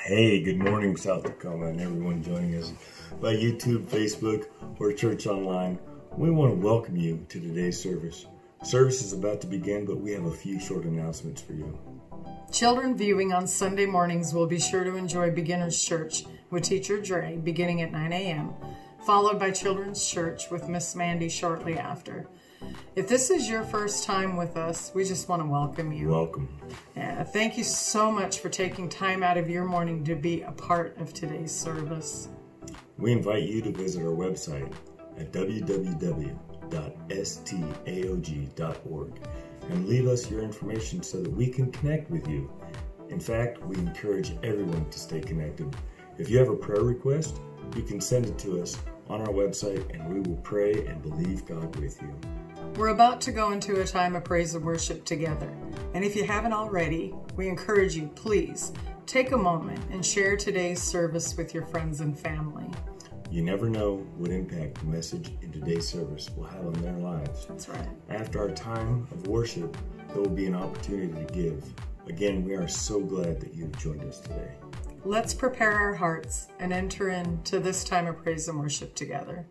Hey, good morning, South Tacoma, and everyone joining us by YouTube, Facebook, or church online. We want to welcome you to today's service. Service is about to begin, but we have a few short announcements for you. Children viewing on Sunday mornings will be sure to enjoy Beginner's Church with Teacher Dre beginning at 9 a.m., followed by Children's Church with Miss Mandy shortly after. If this is your first time with us, we just want to welcome you. Welcome. Thank you so much for taking time out of your morning to be a part of today's service. We invite you to visit our website at www.staog.org and leave us your information so that we can connect with you. In fact, we encourage everyone to stay connected. If you have a prayer request, you can send it to us on our website and we will pray and believe God with you. We're about to go into a time of praise and worship together. And if you haven't already, we encourage you, please take a moment and share today's service with your friends and family. You never know what impact the message in today's service will have on their lives. That's right. After our time of worship, there will be an opportunity to give. Again, we are so glad that you've joined us today. Let's prepare our hearts and enter into this time of praise and worship together.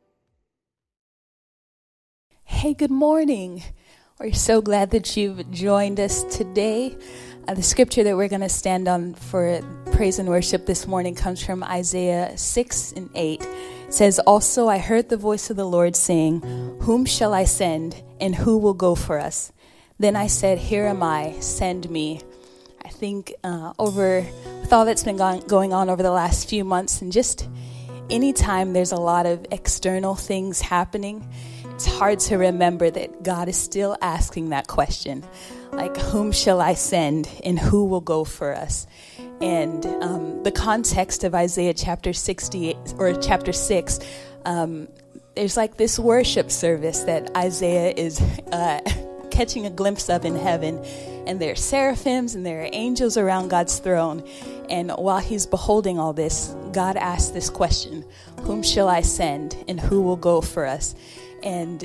Hey, good morning. We're so glad that you've joined us today. The scripture that we're going to stand on for praise and worship this morning comes from Isaiah 6 and 8. It says, "Also I heard the voice of the Lord saying, 'Whom shall I send, and who will go for us?' Then I said, 'Here am I, send me.'" I think with all that's been going on over the last few months, and just anytime there's a lot of external things happening, it's hard to remember that God is still asking that question, like, whom shall I send and who will go for us? And the context of Isaiah chapter 68 or chapter 6, there's like this worship service that Isaiah is catching a glimpse of in heaven. And there are seraphims and there are angels around God's throne. And while he's beholding all this, God asks this question, whom shall I send and who will go for us? And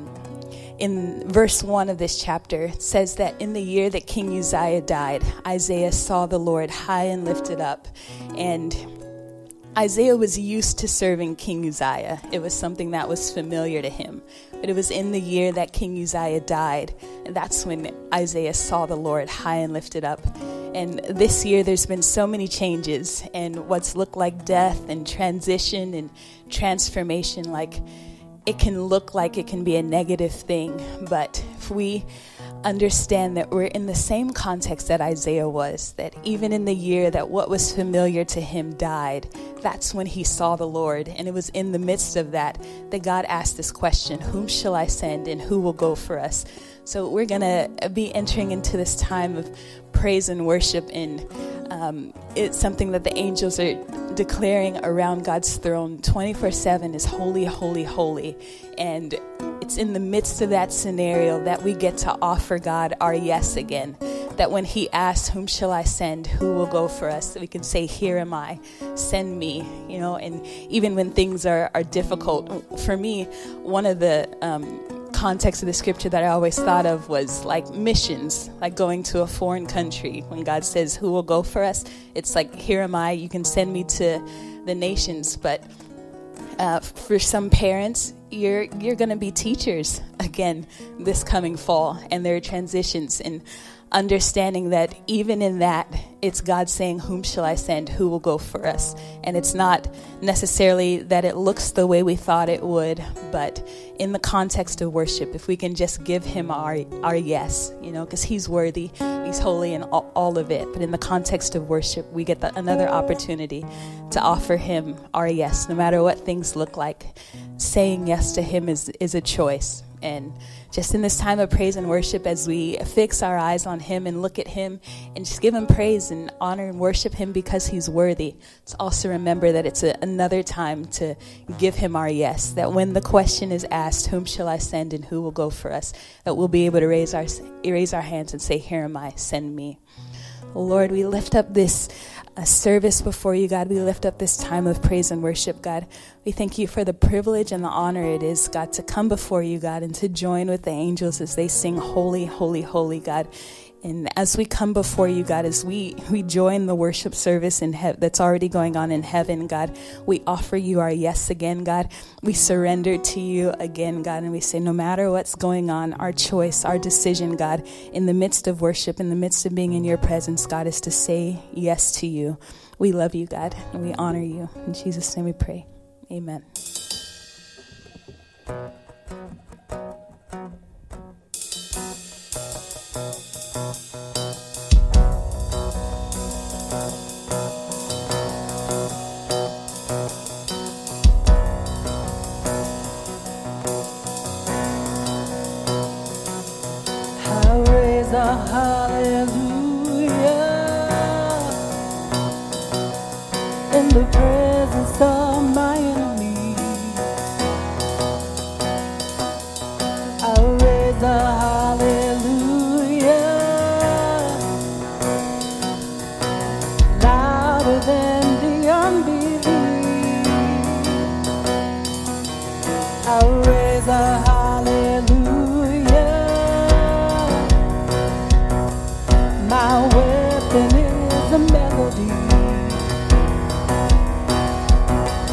in verse 1 of this chapter, it says that in the year that King Uzziah died, Isaiah saw the Lord high and lifted up. And Isaiah was used to serving King Uzziah. It was something that was familiar to him. But it was in the year that King Uzziah died, and that's when Isaiah saw the Lord high and lifted up. And this year there's been so many changes, and what's looked like death and transition and transformation, like it can look like it can be a negative thing, but if we understand that we're in the same context that Isaiah was, that even in the year that what was familiar to him died, that's when he saw the Lord. And it was in the midst of that God asked this question, whom shall I send and who will go for us? So we're going to be entering into this time of praise and worship, and it's something that the angels are declaring around God's throne 24/7 is holy, holy, holy. And it's in the midst of that scenario that we get to offer God our yes again. That when he asks, whom shall I send, who will go for us, that we can say, here am I, send me, and even when things are difficult. For me, one of the context of the scripture that I always thought of was like missions, like going to a foreign country. When God says, who will go for us? It's like, here am I, you can send me to the nations. But for some parents, you're going to be teachers again this coming fall, and there are transitions, and understanding that even in that, it's God saying, whom shall I send, who will go for us? And it's not necessarily that it looks the way we thought it would, but in the context of worship, if we can just give him our yes, because he's worthy, he's holy, and all of it. But in the context of worship, we get another opportunity to offer him our yes, no matter what things look like. Saying yes to him is a choice. And just in this time of praise and worship, as we fix our eyes on him and look at him and just give him praise and honor and worship him because he's worthy, let's also remember that it's another time to give him our yes, that when the question is asked, whom shall I send and who will go for us, that we'll be able to raise our hands and say, here am I, send me. Lord, we lift up this service before you, God. We lift up this time of praise and worship, God. We thank you for the privilege and the honor it is, God, to come before you, God, and to join with the angels as they sing holy, holy, holy, God. And as we come before you, God, as we join the worship service in that's already going on in heaven, God, we offer you our yes again, God. We surrender to you again, God, and we say no matter what's going on, our choice, our decision, God, in the midst of worship, in the midst of being in your presence, God, is to say yes to you. We love you, God, and we honor you. In Jesus' name we pray. Amen. In the presence of my enemy, I'll raise a hallelujah louder than the unbelief. I'll raise a hallelujah. My weapon is a melody.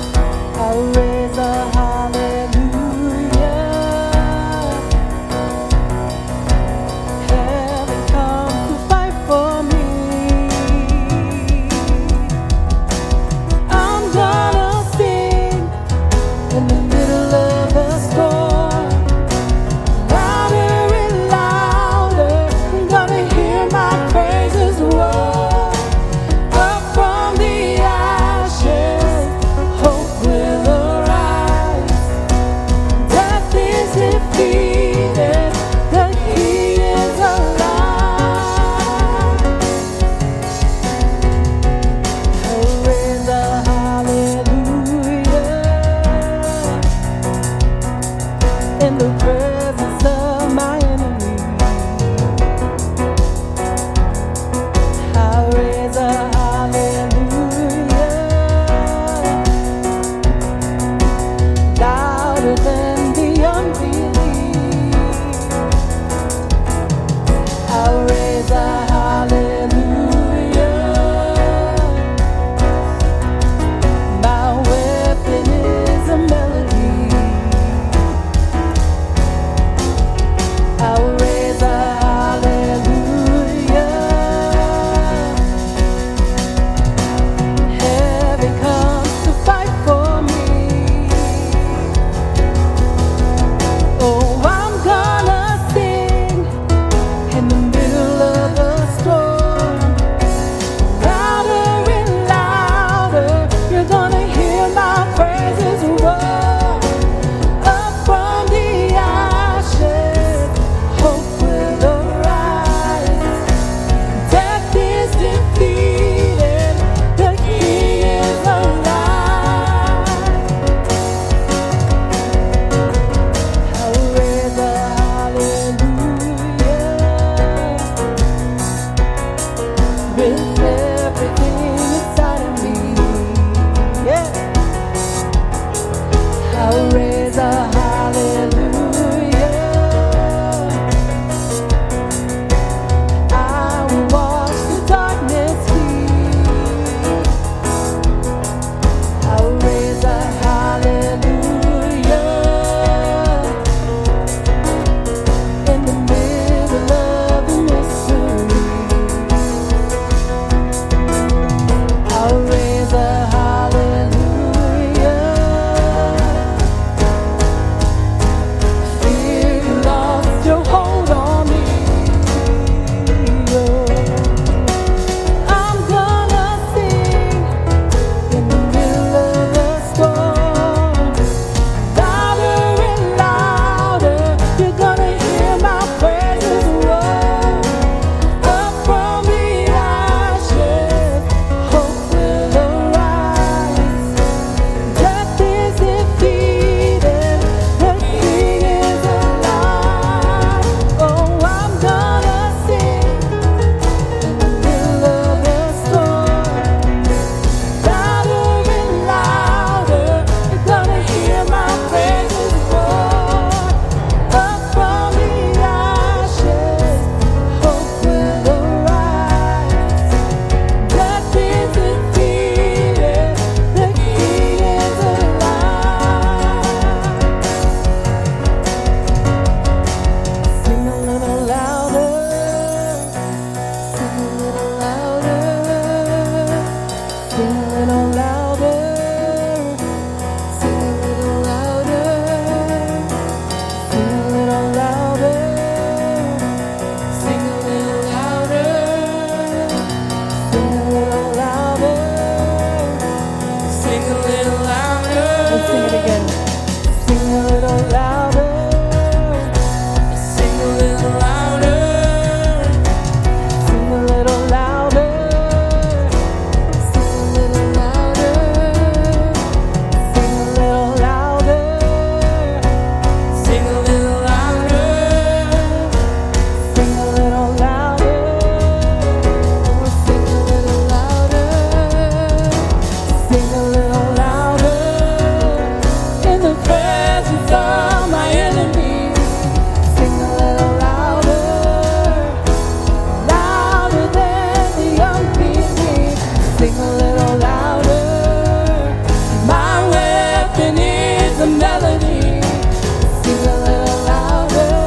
Sing a little louder. My weapon is a melody. Sing a little louder.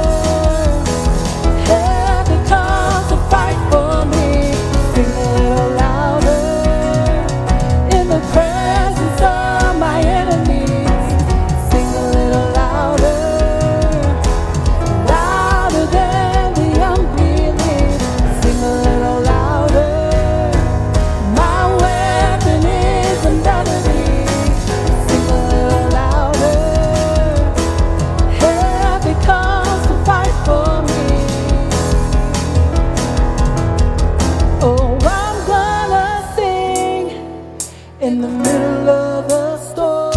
Heaven comes to fight for me. Sing a little louder. In the presence of my enemies. Sing a little louder. Louder than the unbelief. Sing a little louder. My weapon is a melody. Sing a little louder. Heaven comes to fight for me. Oh, I'm gonna sing in the middle of the storm.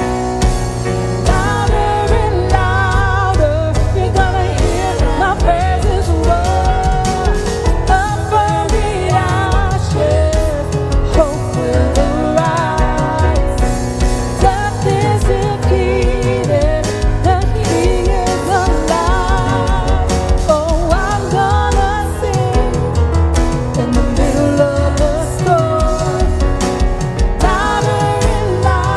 Louder and louder, you're gonna hear my praises roar. Up from the ashes, hope will arise. Death is defeated, the King is alive. Oh, I'm gonna sing in the middle of the storm. Louder and louder.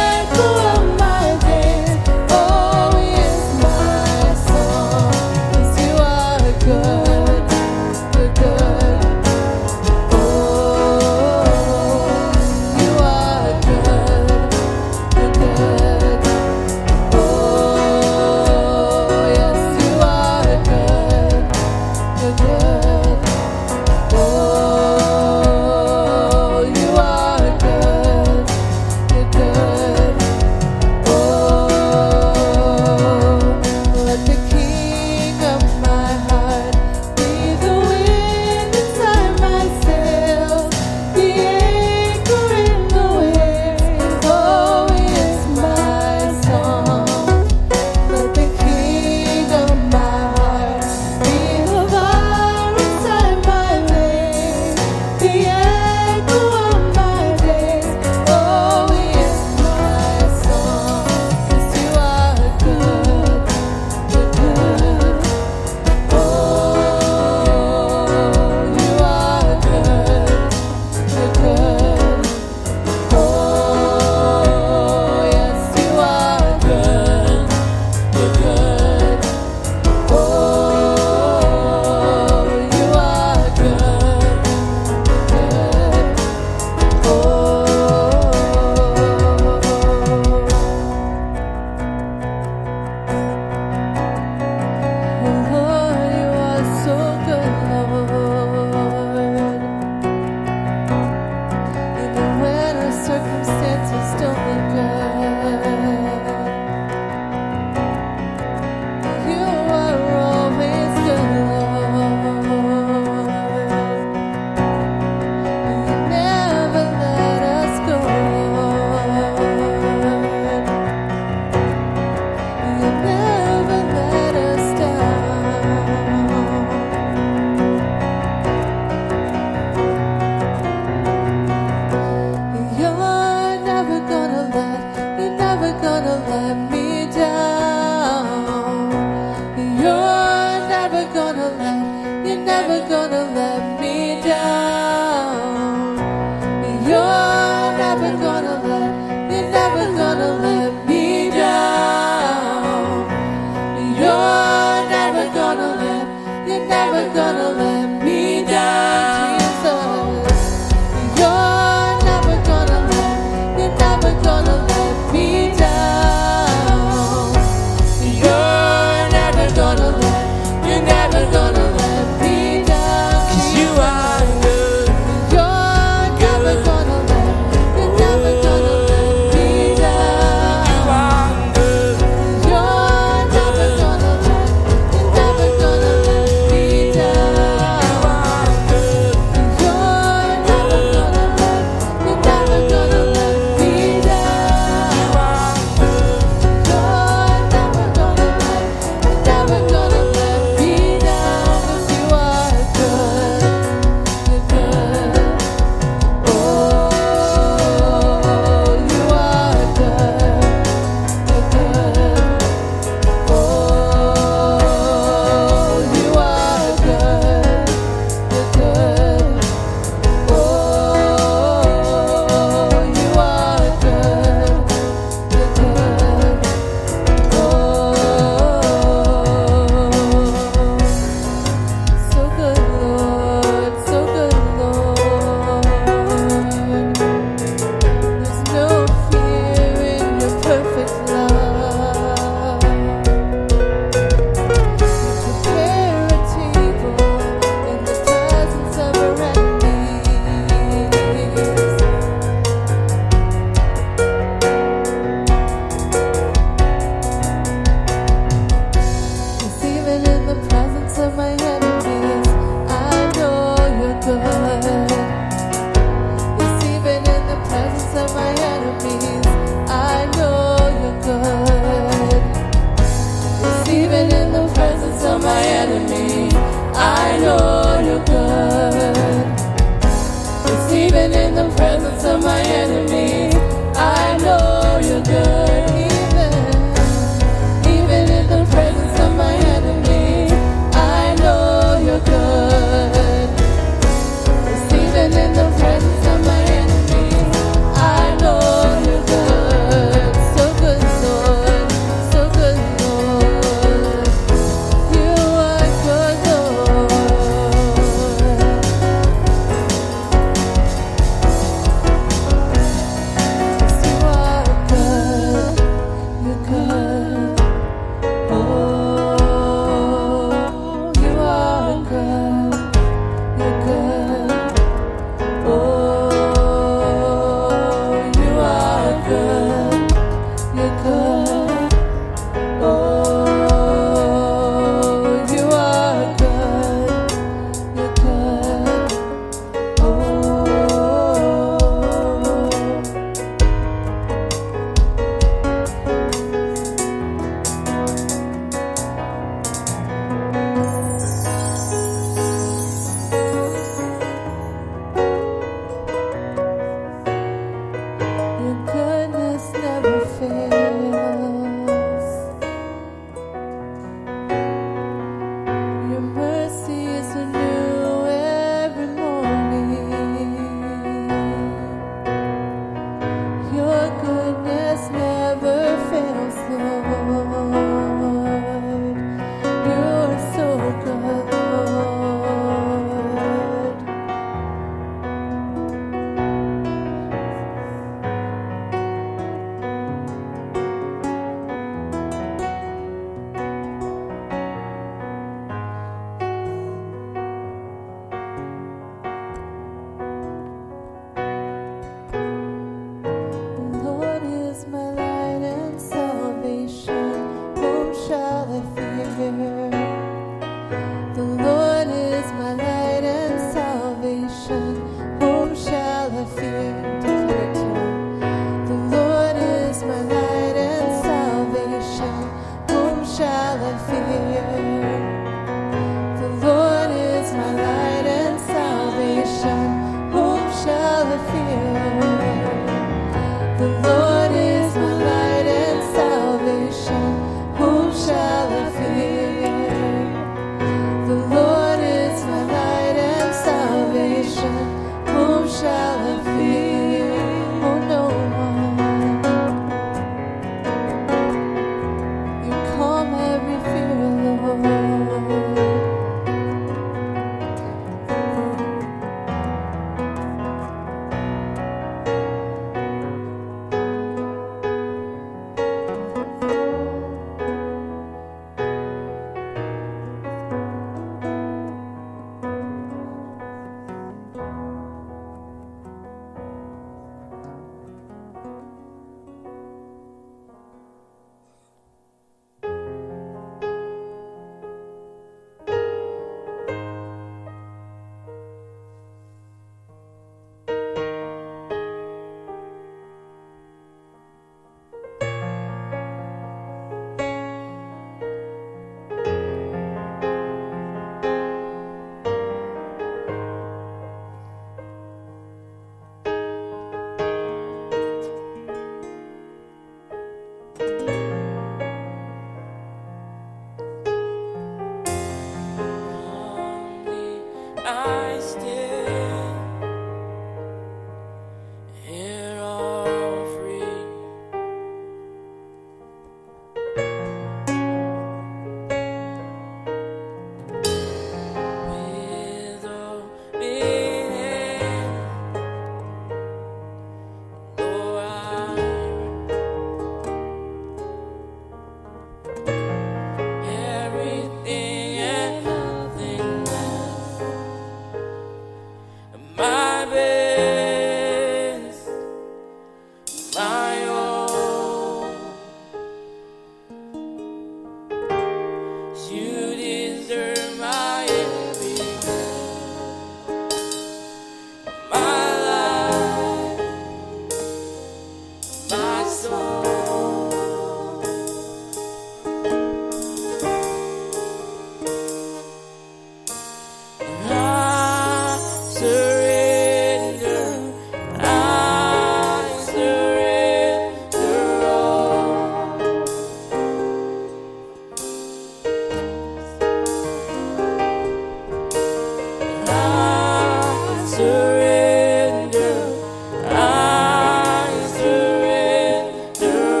surrender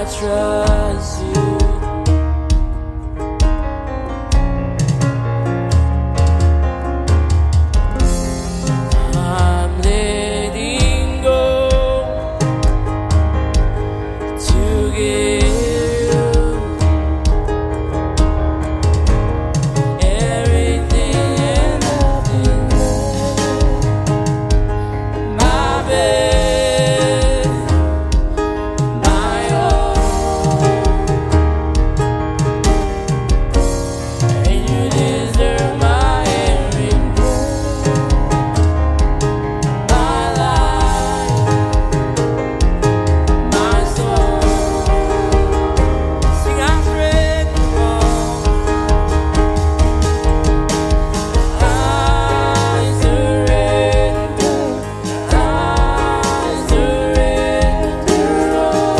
trust you. I'm letting go to give you everything and nothing less. My best, my all, and you deserve my every breath, my life, my soul. Sing, I surrender all. I surrender. I surrender all.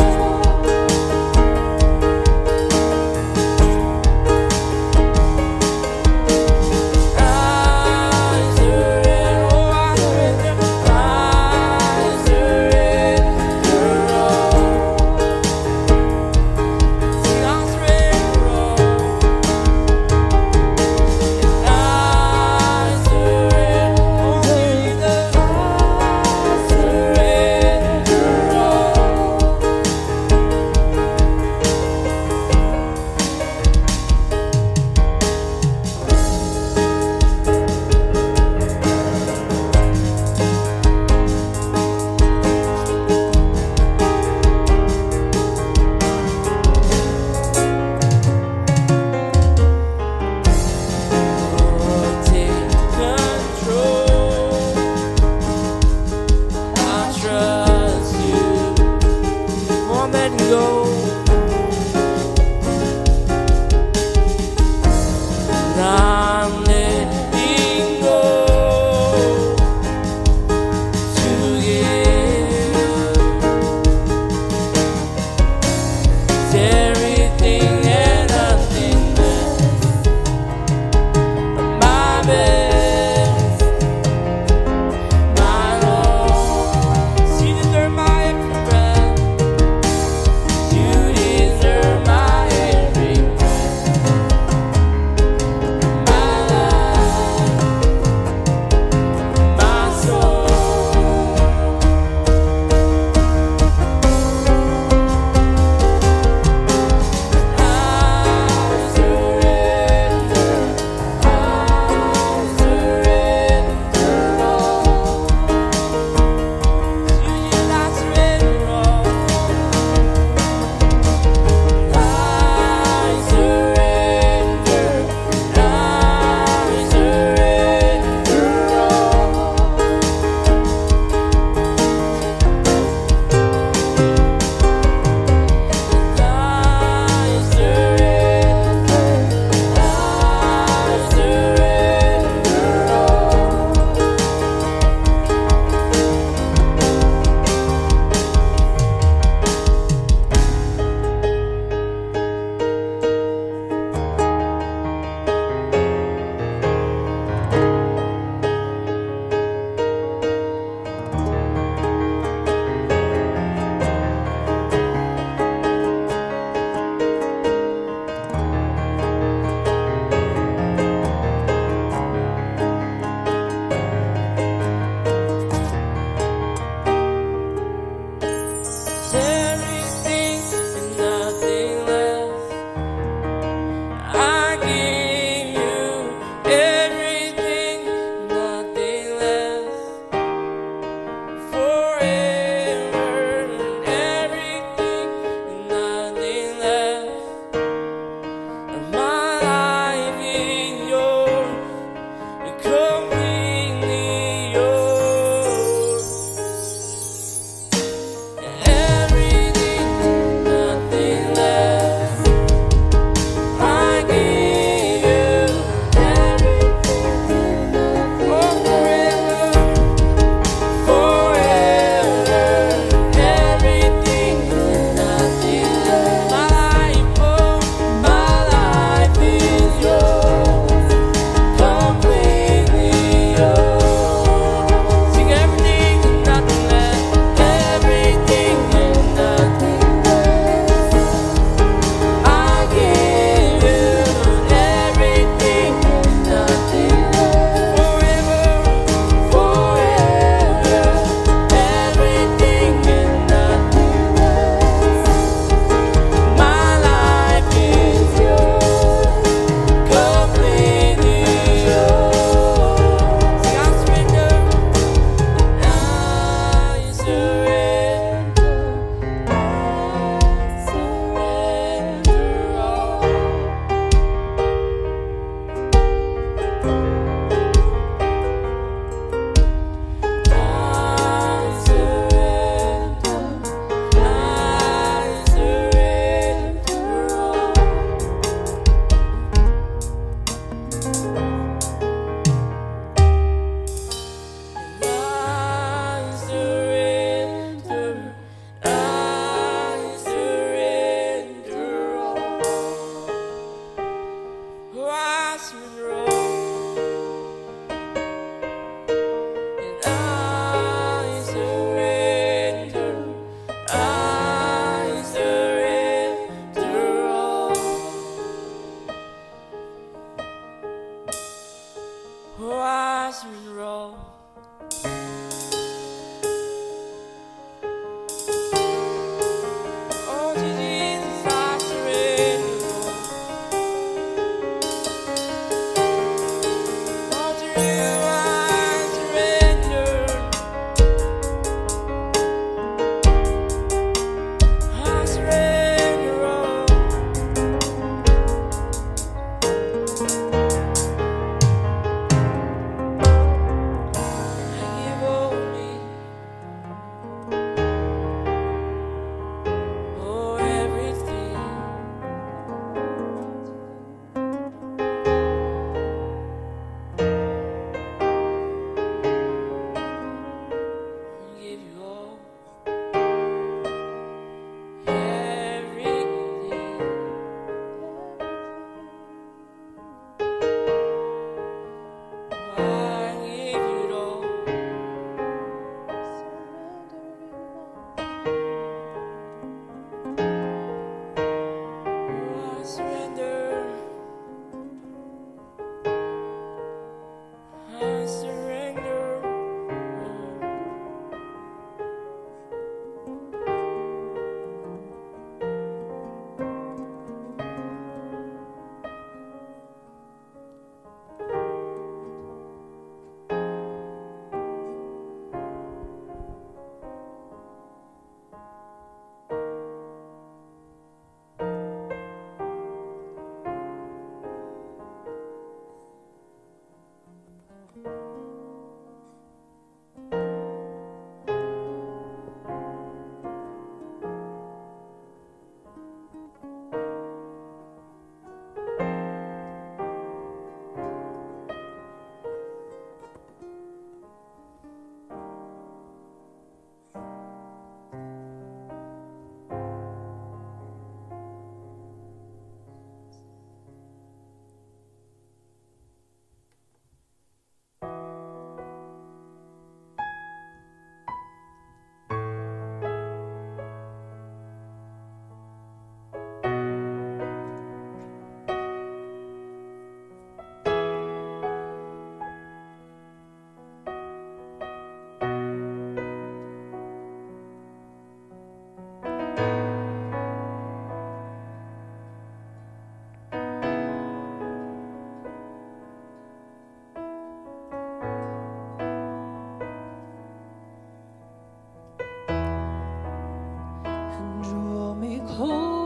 Take control. I trust you. Won't let go. And I'm letting go to give everything and nothing less. My best, my all. You deserve my every breath. You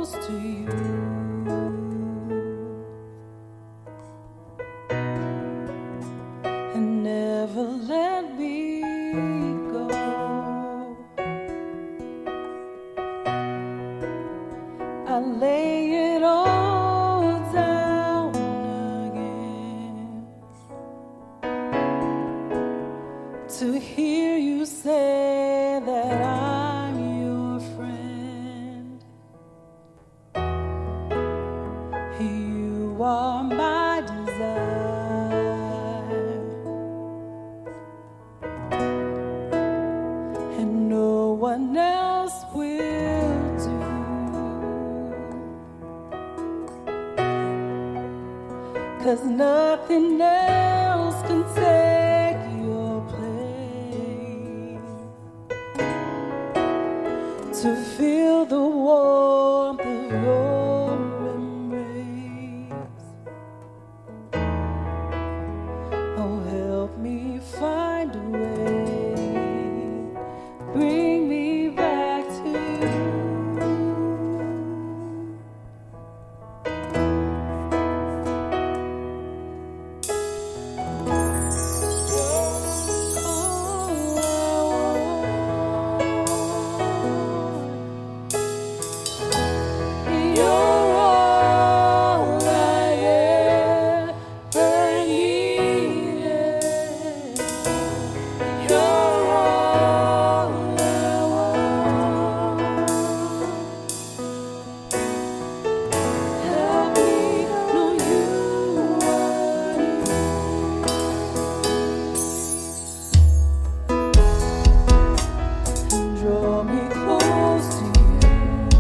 close to you. And never let me go. I lay it all down again to hear you say that I'm your friend. You are my desire, and no one else will do. 'Cause nothing else can take your place. To feel the warmth of your embrace. Oh, help me find a way. Bring me back to you. Draw me close to you,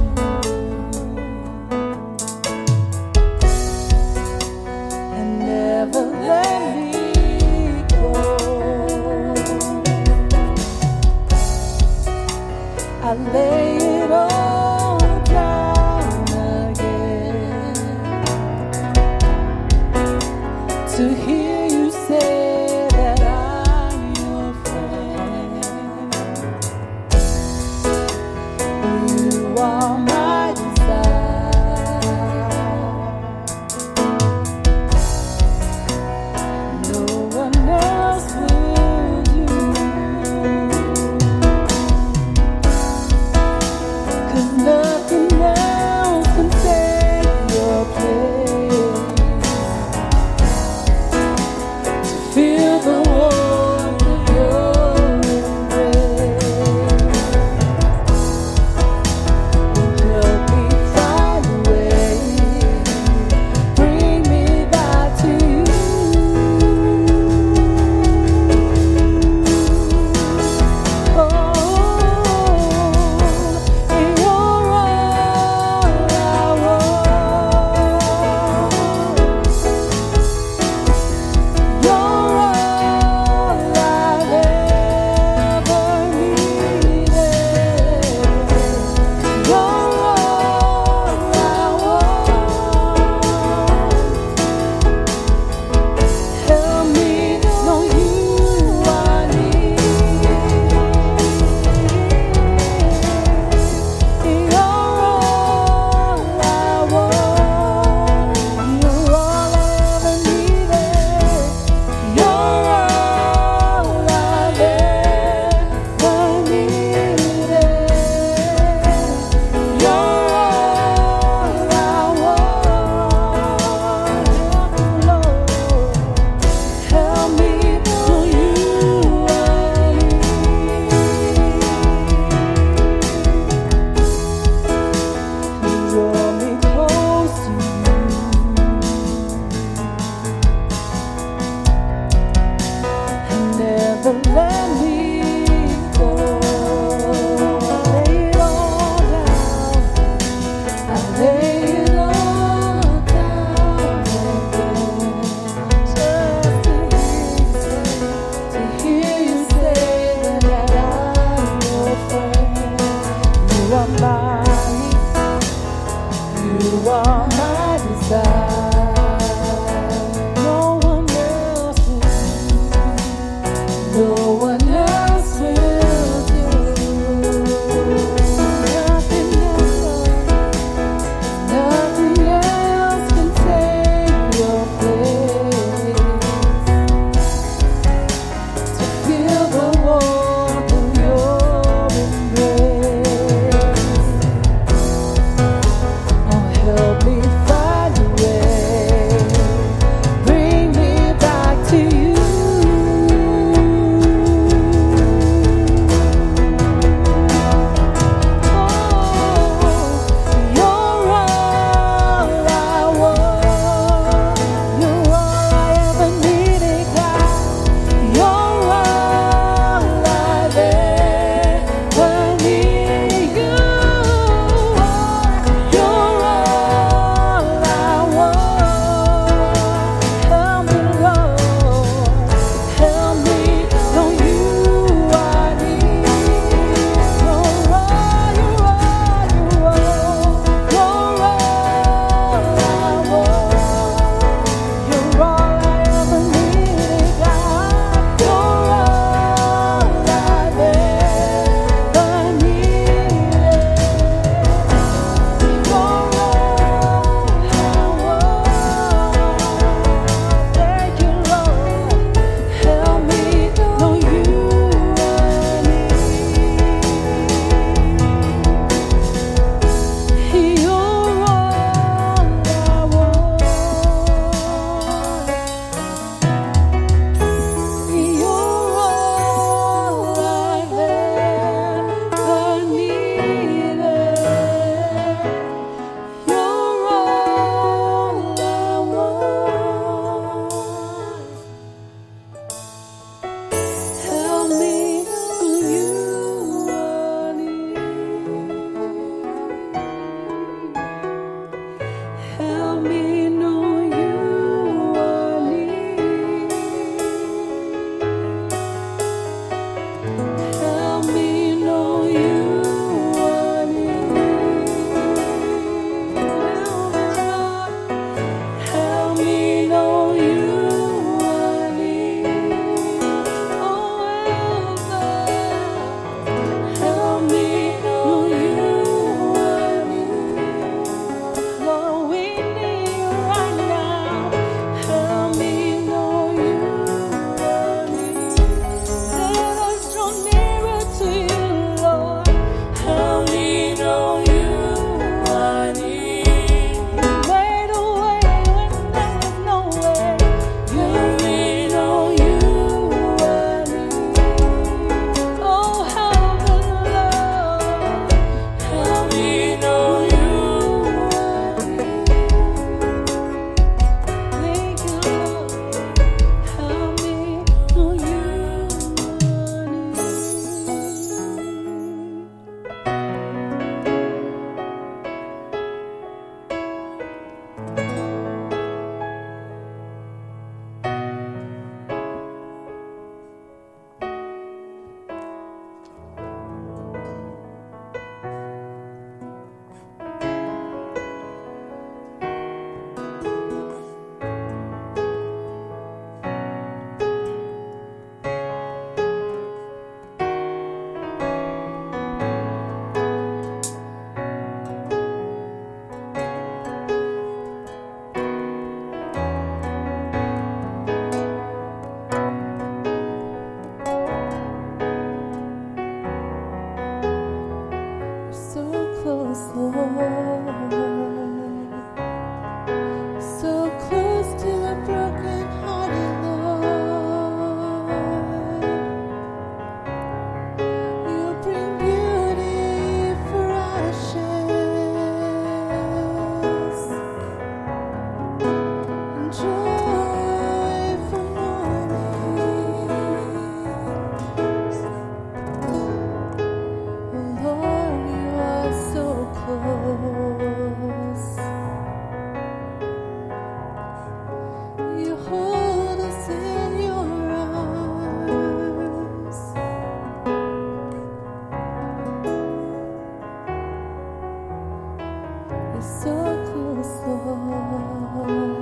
and never let me go. I lay it all down again to hear you say that I'm your friend. You are my desire. No one else will do. 'Cause nothing else can take your place. To feel the warmth of your embrace. Help me find a way. Bring me back to you. Oh, you're all I want. You're all I've ever needed. You're all I want. Help me know you I need. You're all I want. You're all I ever needed. You're all I've ever needed. You're all I want. Lord, help me know you I need. Draw me close to you, and never let me go. Lay it all down. I lay it all down again. Just to hear you say that I'm your friend. You are mine. You are my desire. No one else will do. No one else will do. Nothing else. so close, Lord.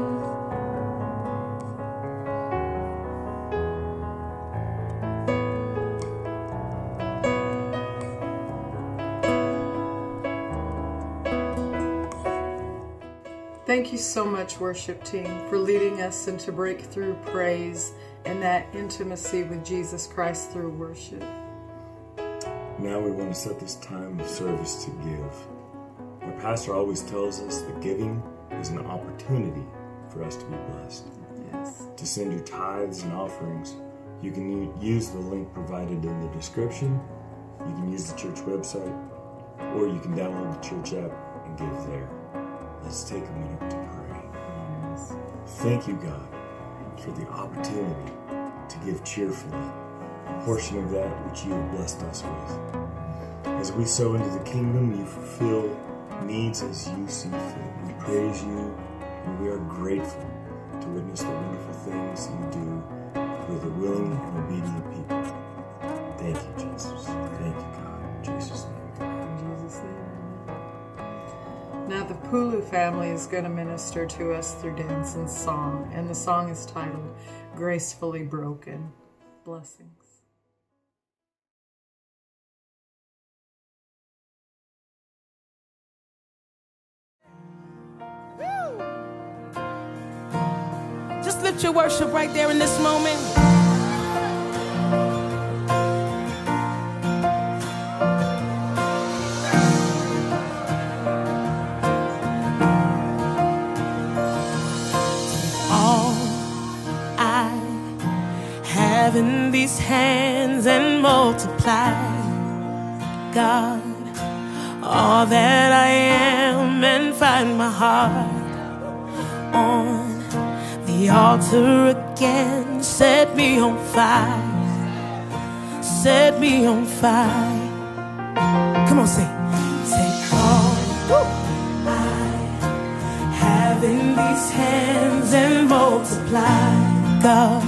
Thank you so much, worship team, for leading us into breakthrough praise and that intimacy with Jesus Christ through worship. Now we want to set this time of service to give. Our pastor always tells us that giving is an opportunity for us to be blessed. Yes. To send your tithes and offerings, you can use the link provided in the description. You can use the church website, or you can download the church app and give there. Let's take a minute to pray. Yes. Thank you, God, for the opportunity to give cheerfully a portion of that which you have blessed us with. As we sow into the kingdom, you fulfill needs as you see fit. We praise you, and we are grateful to witness the wonderful things you do with a willing and obedient people. Thank you, Jesus. Thank you, God. In Jesus' name. In Jesus' name. Now the Pulu family is going to minister to us through dance and song, and the song is titled Gracefully Broken. Blessings. Just lift your worship right there in this moment. All I have in these hands and multiply, God, all that I am, and find my heart on the altar again. Set me on fire, set me on fire. Come on, sing. Take all I have in these hands and multiply, God,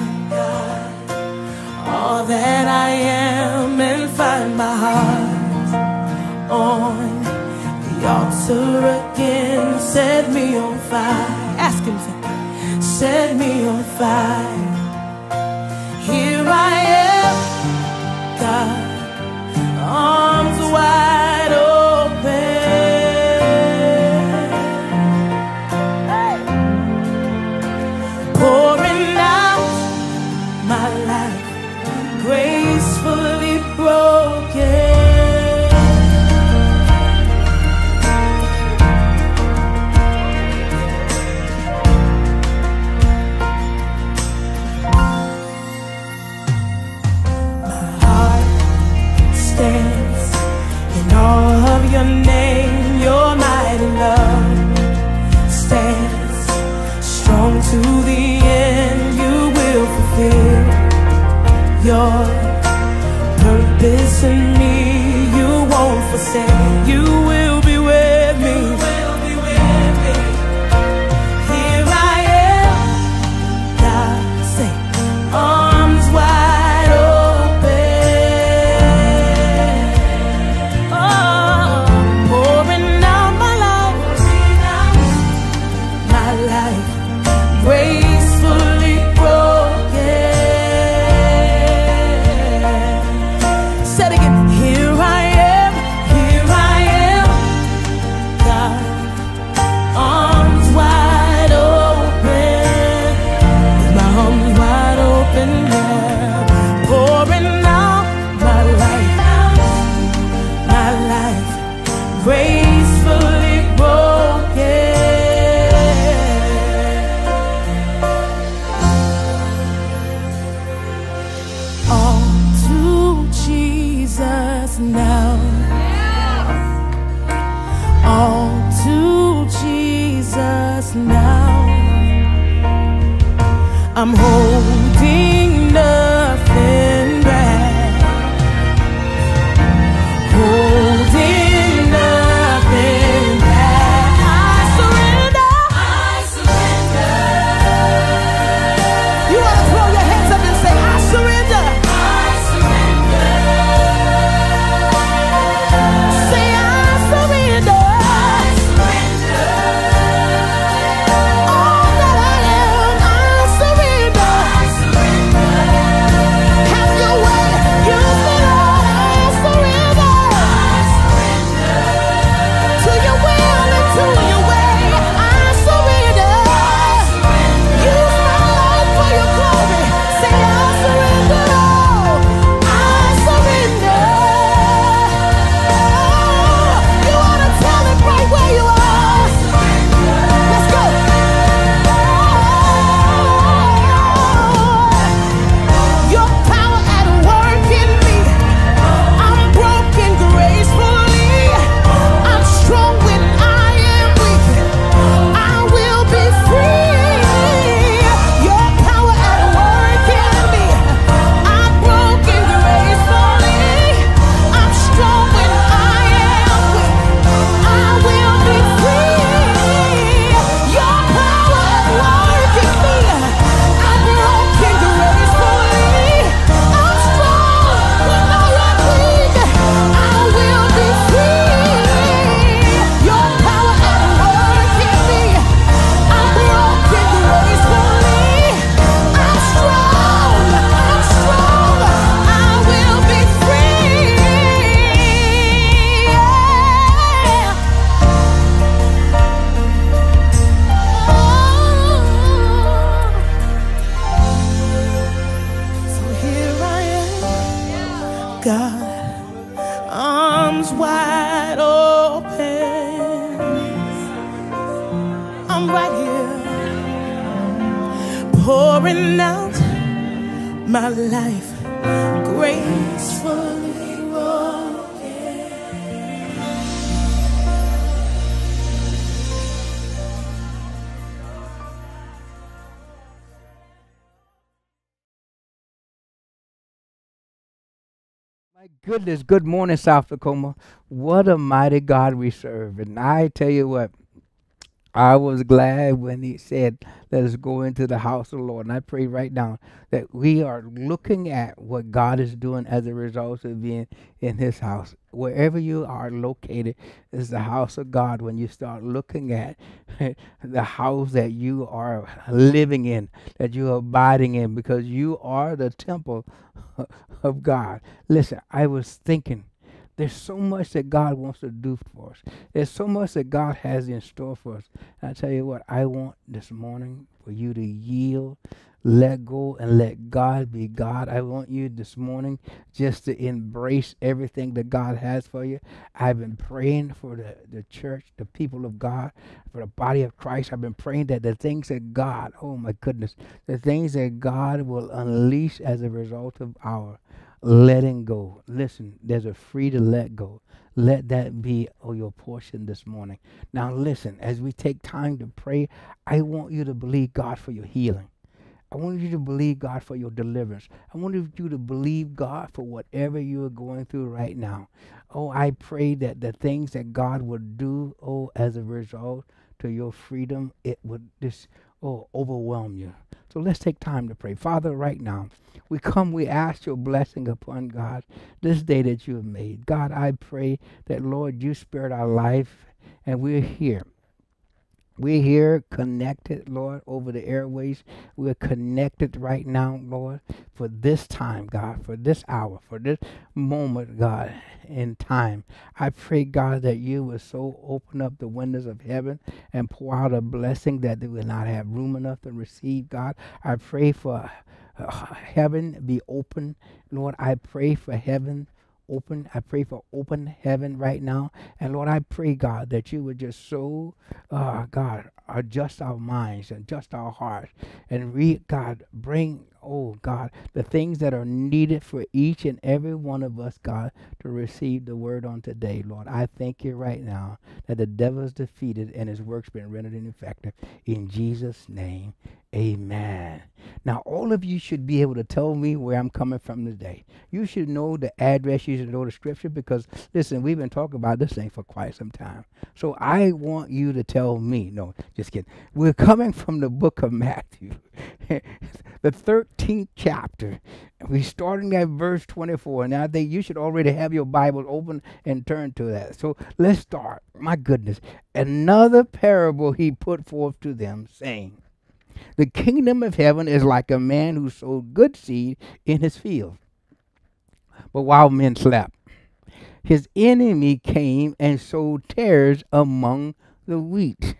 all that I am, and find my heart on the altar again. Set me on fire. Ask him, set me on fire. Here I am, God, arms wide open, pouring out my life, gracefully broken. All of your name, your mighty love stands strong to the end. You will fulfill your purpose in me. You won't forsake. You will be with me. Here I am, God, say, arms wide open. Gracefully broken. Said again, here I am, God, arms wide open, with my arms wide open now, pouring out my life, gracefully broken. Now, all to Jesus now. I'm holding nothing back, holding nothing back. I surrender. You want to throw your hands up and say, I surrender. Say I surrender. I'm right here, pouring out my life gracefully. My goodness, good morning, South Tacoma. What a mighty God we serve. And I tell you what, I was glad when he said, let us go into the house of the Lord. And I pray right now that we are looking at what God is doing as a result of being in his house. Wherever you are located is the house of God when you start looking at the house that you are living in, that you are abiding in, because you are the temple of God. Listen, I was thinking, there's so much that God wants to do for us. There's so much that God has in store for us. And I tell you what, I want this morning for you to yield, let go, and let God be God. I want you this morning just to embrace everything that God has for you. I've been praying for the church, the people of God, for the body of Christ. I've been praying that the things that God, oh my goodness, the things that God will unleash as a result of our letting go. Listen, there's a free to let go. Let that be your portion this morning. Now listen, as we take time to pray, I want you to believe God for your healing. I want you to believe God for your deliverance. I want you to believe God for whatever you are going through right now. Oh, I pray that the things that God would do, as a result to your freedom, it would just, overwhelm you. So let's take time to pray. Father, right now, we ask your blessing upon God this day that you have made. God, I pray that, Lord, you spared our life and we're here. We're here connected, Lord, over the airways. We're connected right now, Lord, for this time, God, for this hour, for this moment, God, in time. I pray, God, that you will so open up the windows of heaven and pour out a blessing that they will not have room enough to receive, God. I pray for heaven be open. Lord, I pray for heaven open. I pray for open heaven right now. And Lord, I pray, God, that you would just God, adjust our minds, adjust our hearts, and God, bring, God, the things that are needed for each and every one of us, God, to receive the word on today, Lord. I thank you right now that the devil is defeated and his work's been rendered ineffective. In Jesus' name, amen. Now, all of you should be able to tell me where I'm coming from today. You should know the address. You should know the scripture because, listen, we've been talking about this thing for quite some time. So I want you to tell me. No, just kidding. We're coming from the book of Matthew, the 13th chapter. We're starting at verse 24. Now, I think you should already have your Bible open and turn to that. So let's start. My goodness. Another parable he put forth to them, saying, the kingdom of heaven is like a man who sowed good seed in his field. But while men slept, his enemy came and sowed tares among the wheat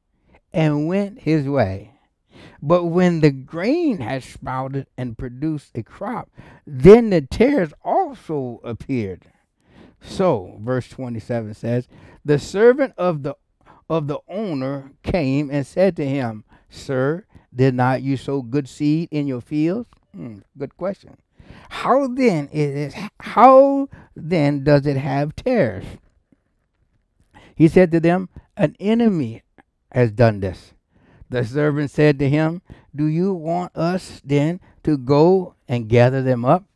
and went his way. But when the grain had sprouted and produced a crop, then the tares also appeared. So, verse 27 says, the servant of the owner came and said to him, Sir, did not you sow good seed in your fields? Good question. How then does it have tares? He said to them, an enemy has done this. The servant said to him, do you want us then to go and gather them up?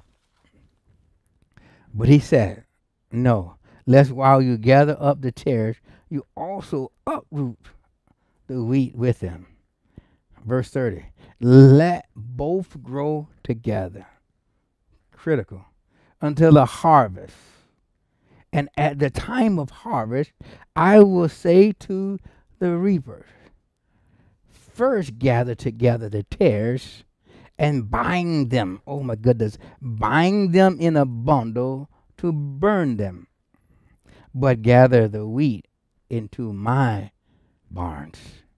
But he said, no, lest while you gather up the tares, you also uproot the wheat with them. Verse 30, let both grow together. Critical. Until the harvest. And at the time of harvest, I will say to the reapers, first gather together the tares and bind them. Oh my goodness. Bind them in a bundle to burn them. But gather the wheat into my barns.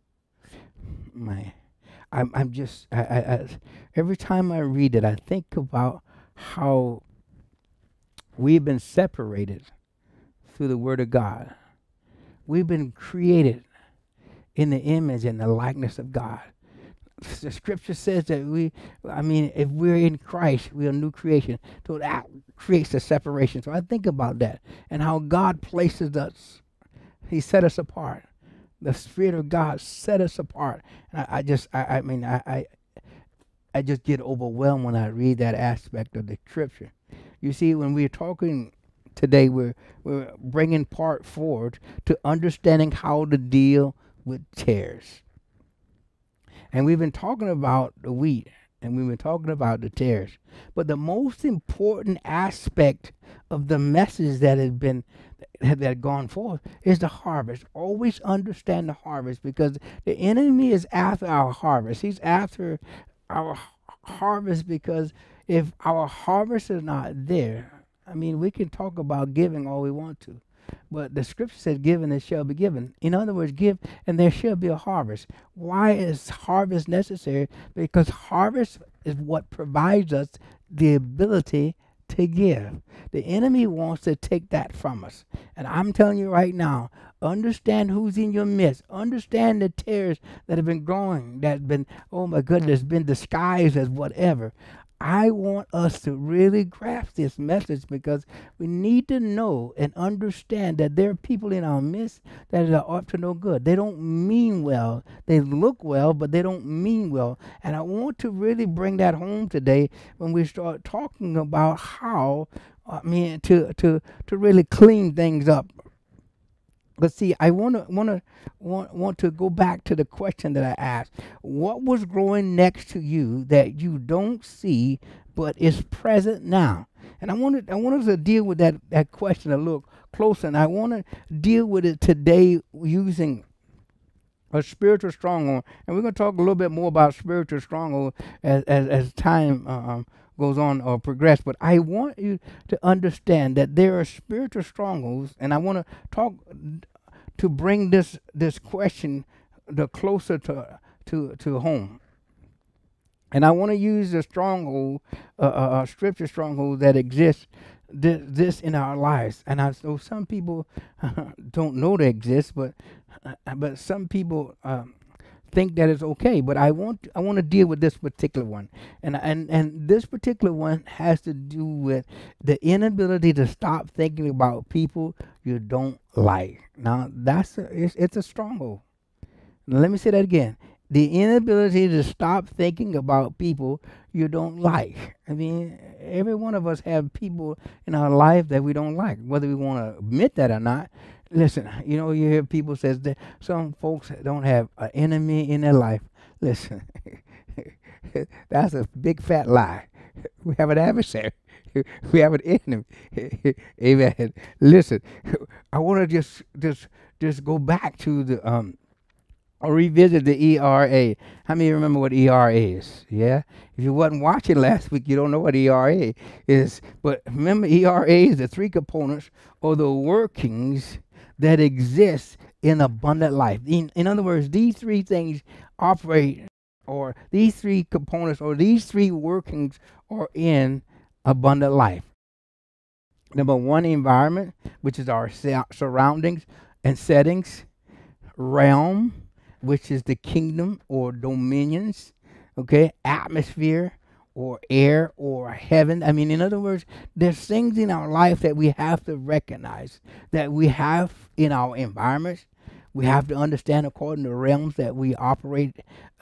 I'm just, every time I read it, I think about how we've been separated through the Word of God. We've been created in the image and the likeness of God. The scripture says that if we're in Christ, we're a new creation. So that creates a separation. So I think about that and how God places us. He set us apart. The Spirit of God set us apart. And I just get overwhelmed when I read that aspect of the scripture. You see, when we're talking today, we're bringing part forward to understanding how to deal with tares. And we've been talking about the wheat, and we've been talking about the tares. But the most important aspect of the message that had gone forth is the harvest. Always understand the harvest, because the enemy is after our harvest. He's after our harvest, because if our harvest is not there, we can talk about giving all we want to. But the scripture says, give and it shall be given. In other words, give and there shall be a harvest. Why is harvest necessary? Because harvest is what provides us the ability to give. The enemy wants to take that from us. And I'm telling you right now, understand who's in your midst. Understand the tares that have been growing, that have been, oh my goodness, been disguised as whatever. I want us to really grasp this message, because we need to know and understand that there are people in our midst that are up to no good. They don't mean well. They look well, but they don't mean well. And I want to really bring that home today when we start talking about how, to really clean things up. But see, I want to go back to the question that I asked. What was growing next to you that you don't see but is present now? And I wanted to deal with that question a little closer, and I want to deal with it today using a spiritual stronghold. And we're going to talk a little bit more about spiritual stronghold as time goes on or progress. But I want you to understand that there are spiritual strongholds, and I want to talk to bring this question the closer to home. And I want to use the stronghold, scripture stronghold that exists this in our lives. And I know some people don't know they exist, but some people think that it's okay. But I want to deal with this particular one, and this particular one has to do with the inability to stop thinking about people you don't like. Now it's a stronghold. Now, let me say that again. The inability to stop thinking about people you don't like. Every one of us have people in our life that we don't like, whether we want to admit that or not. Listen, you hear people says that some folks don't have an enemy in their life. Listen, that's a big fat lie. We have an adversary. We have an enemy. Amen. Listen, I want to just go back to the or revisit the ERA. How many remember what ERA is? Yeah? If you wasn't watching last week, you don't know what ERA is. But remember, ERA is the three components or the workings that exist in abundant life. In other words, these three things operate, or these three components, or these three workings are in abundant life. Number one, environment, which is our surroundings and settings. Realm, which is the kingdom or dominions. Okay, atmosphere or air or heaven. In other words, there's things in our life that we have to recognize that we have in our environments. We have to understand according to the realms that we operate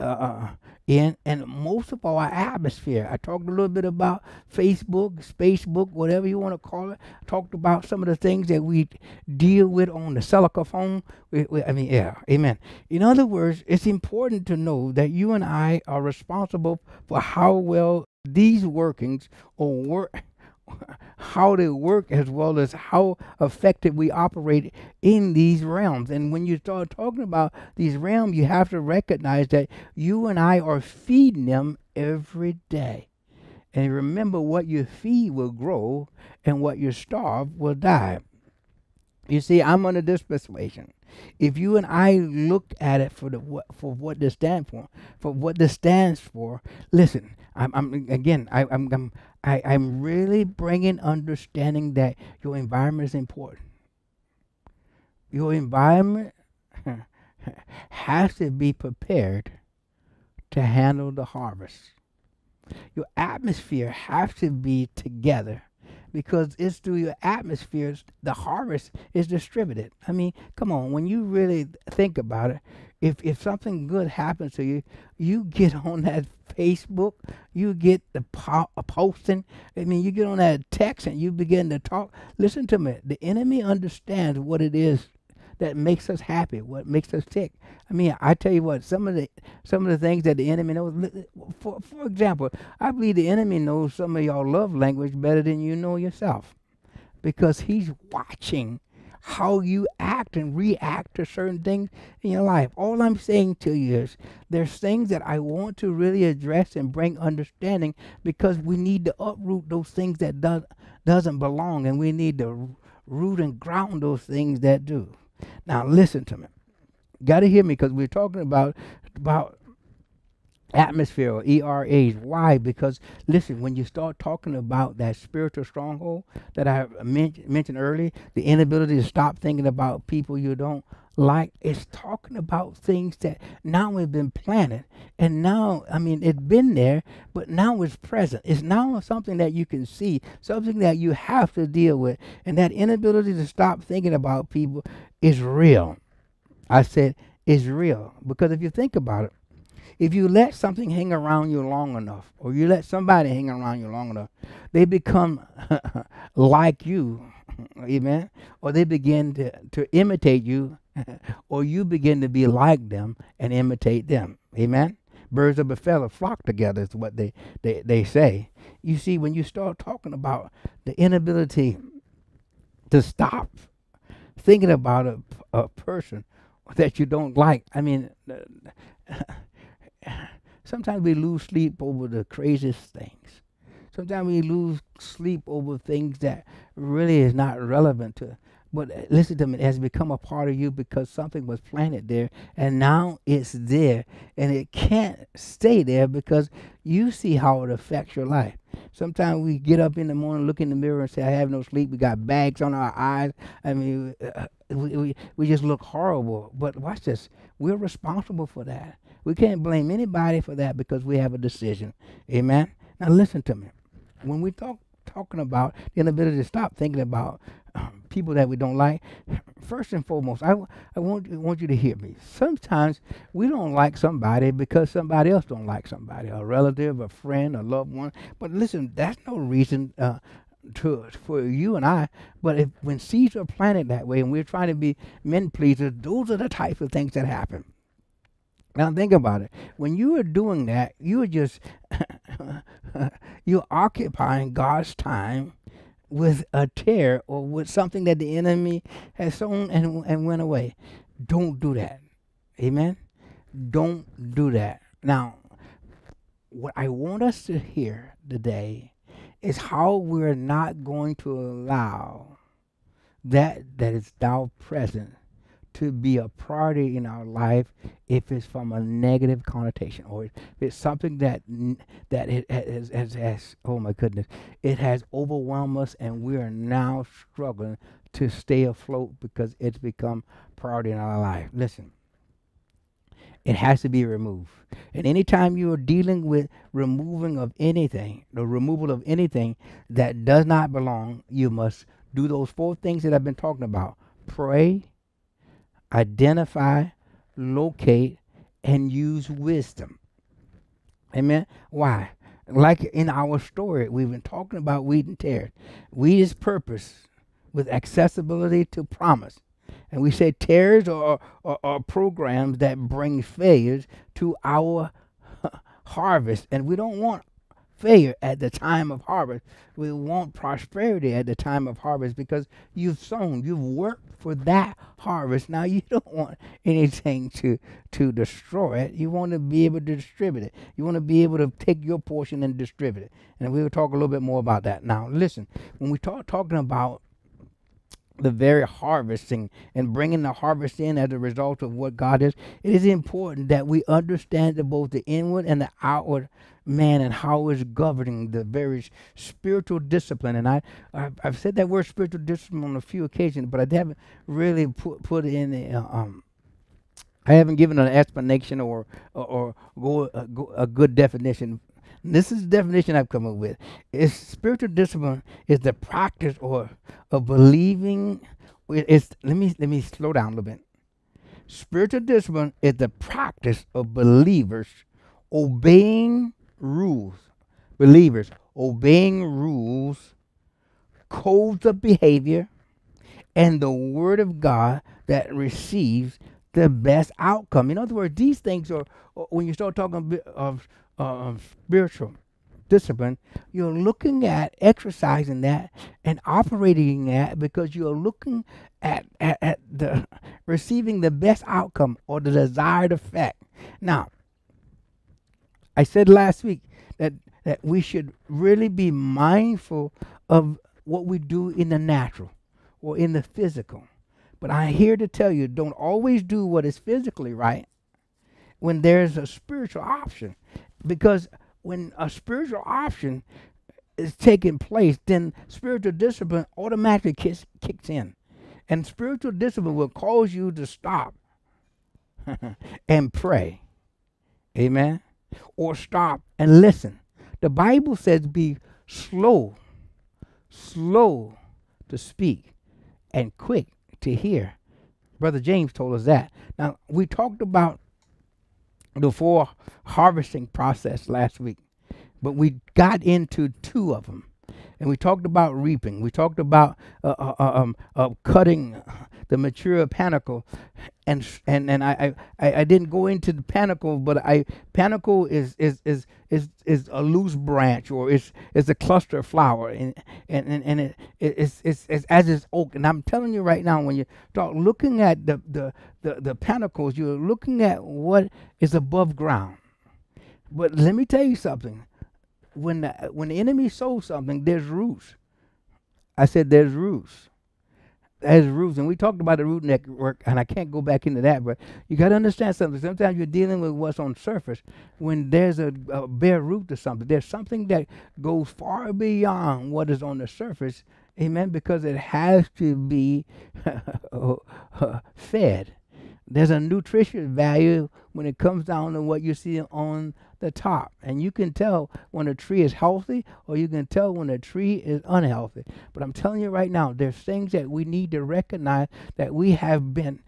in, and most of all, our atmosphere. I talked a little bit about Facebook, Spacebook, whatever you want to call it. I talked about some of the things that we deal with on the cellular phone. Amen. In other words, it's important to know that you and I are responsible for how well these workings or work. How they work, as well as how effective we operate in these realms. And when you start talking about these realms, you have to recognize that you and I are feeding them every day. And remember, what you feed will grow, and what you starve will die. You see, I'm under this persuasion. If you and I look at it for what this stands for, listen. I'm really bringing understanding that your environment is important. Your environment has to be prepared to handle the harvest. Your atmosphere has to be together because it's through your atmospheres the harvest is distributed. I mean, come on, when you really think about it, if something good happens to you, you get on that Facebook, you get the posting. I mean, you get on that text and you begin to talk. Listen to me. The enemy understands what it is that makes us happy, what makes us tick. I mean, I tell you what, some of the things that the enemy knows. For example, I believe the enemy knows some of y'all love language better than you know yourself, because he's watching how you act and react to certain things in your life. All I'm saying to you is there's things that I want to really address and bring understanding, because we need to uproot those things that doesn't belong, and we need to root and ground those things that do. Now listen to me. Got to hear me, because we're talking about atmosphere, or ERAs. Why? Because listen, when you start talking about that spiritual stronghold that I mentioned earlier, the inability to stop thinking about people you don't like, it's talking about things that now have been planted, and now, I mean, it's been there, but now it's present. It's now something that you can see, something that you have to deal with, and that inability to stop thinking about people is real. I said it's real, because if you think about it, if you let something hang around you long enough, or you let somebody hang around you long enough, they become like you, amen? Or they begin to imitate you, or you begin to be like them and imitate them, amen? Birds of a feather flock together is what they say. You see, when you start talking about the inability to stop thinking about a person that you don't like, I mean, sometimes we lose sleep over the craziest things. Sometimes we lose sleep over things that really is not relevant to. But listen to me, it has become a part of you because something was planted there, and now it's there, and it can't stay there because you see how it affects your life. Sometimes we get up in the morning, look in the mirror, and say, "I have no sleep." We got bags on our eyes. I mean, we just look horrible. But watch this. We're responsible for that. We can't blame anybody for that because we have a decision. Amen? Now listen to me. When we talking about the inability to stop thinking about people that we don't like, first and foremost, I want you to hear me. Sometimes we don't like somebody because somebody else don't like somebody, a relative, a friend, a loved one. But listen, that's no reason for you and I. But when seeds are planted that way and we're trying to be men pleasers, those are the types of things that happen. Now think about it. When you are doing that, you are just you're occupying God's time with a tear or with something that the enemy has sown and went away. Don't do that. Amen? Don't do that. Now, what I want us to hear today is how we're not going to allow that is now present to be a priority in our life if it's from a negative connotation, or if it's something that it has, oh my goodness, it has overwhelmed us and we are now struggling to stay afloat because it's become priority in our life. Listen, it has to be removed. And anytime you are dealing with removing of anything, the removal of anything that does not belong, you must do those 4 things that I've been talking about. Pray, identify, locate, and use wisdom. Amen? Why? Like in our story, we've been talking about wheat and tares. Wheat is purpose with accessibility to promise. And we say tares are programs that bring failures to our harvest. And we don't want failure at the time of harvest. We want prosperity at the time of harvest because you've sown, you've worked for that harvest. Now you don't want anything to destroy it. You want to be able to distribute it. You want to be able to take your portion and distribute it. And we will talk a little bit more about that. Now listen, when we talking about the very harvesting and bringing the harvest in as a result of what God is, it is important that we understand that both the inward and the outward man and how it's governing the very spiritual discipline. And I've said that word spiritual discipline on a few occasions, but I haven't really put in I haven't given an explanation or a good definition. This is the definition I've come up with. It's spiritual discipline is the practice or of believing. It's let me slow down a little bit. Spiritual discipline is the practice of believers obeying rules. Believers obeying rules, codes of behavior, and the word of God that receives the best outcome. In other words, these things are, when you start talking of spiritual discipline, you're looking at exercising that and operating that because you're looking at the receiving the best outcome or the desired effect. Now, I said last week that we should really be mindful of what we do in the natural or in the physical. But I'm here to tell you, don't always do what is physically right when there's a spiritual option. Because when a spiritual option is taking place, then spiritual discipline automatically kicks in. And spiritual discipline will cause you to stop and pray. Amen? Or stop and listen. The Bible says be slow to speak and quick to hear. Brother James told us that. Now, we talked about the 4 harvesting process last week, but we got into 2 of them. And we talked about reaping. We talked about cutting the mature panicle, and I didn't go into the panicle, but panicle is a loose branch, or it's a cluster of flower, and it's as its oak. And I'm telling you right now, when you start looking at the panicles, you're looking at what is above ground. But let me tell you something. When the enemy sows something, there's roots. I said there's roots. There's roots. And we talked about the root network, and I can't go back into that, but you got to understand something. Sometimes you're dealing with what's on surface. When there's a bare root to something, there's something that goes far beyond what is on the surface. Amen? Because it has to be fed. There's a nutrition value when it comes down to what you see on the top. And you can tell when a tree is healthy, or you can tell when a tree is unhealthy. But I'm telling you right now, there's things that we need to recognize that we have been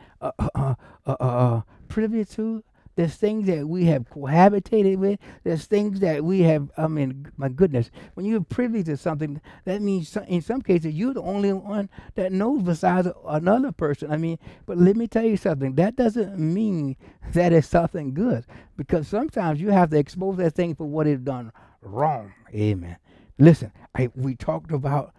privy to. There's things that we have cohabitated with. There's things that we have, my goodness. When you're privy to something, that means in some cases you're the only one that knows besides another person. But let me tell you something. That doesn't mean that it's something good. Because sometimes you have to expose that thing for what it's done wrong. Amen. Listen, we talked about...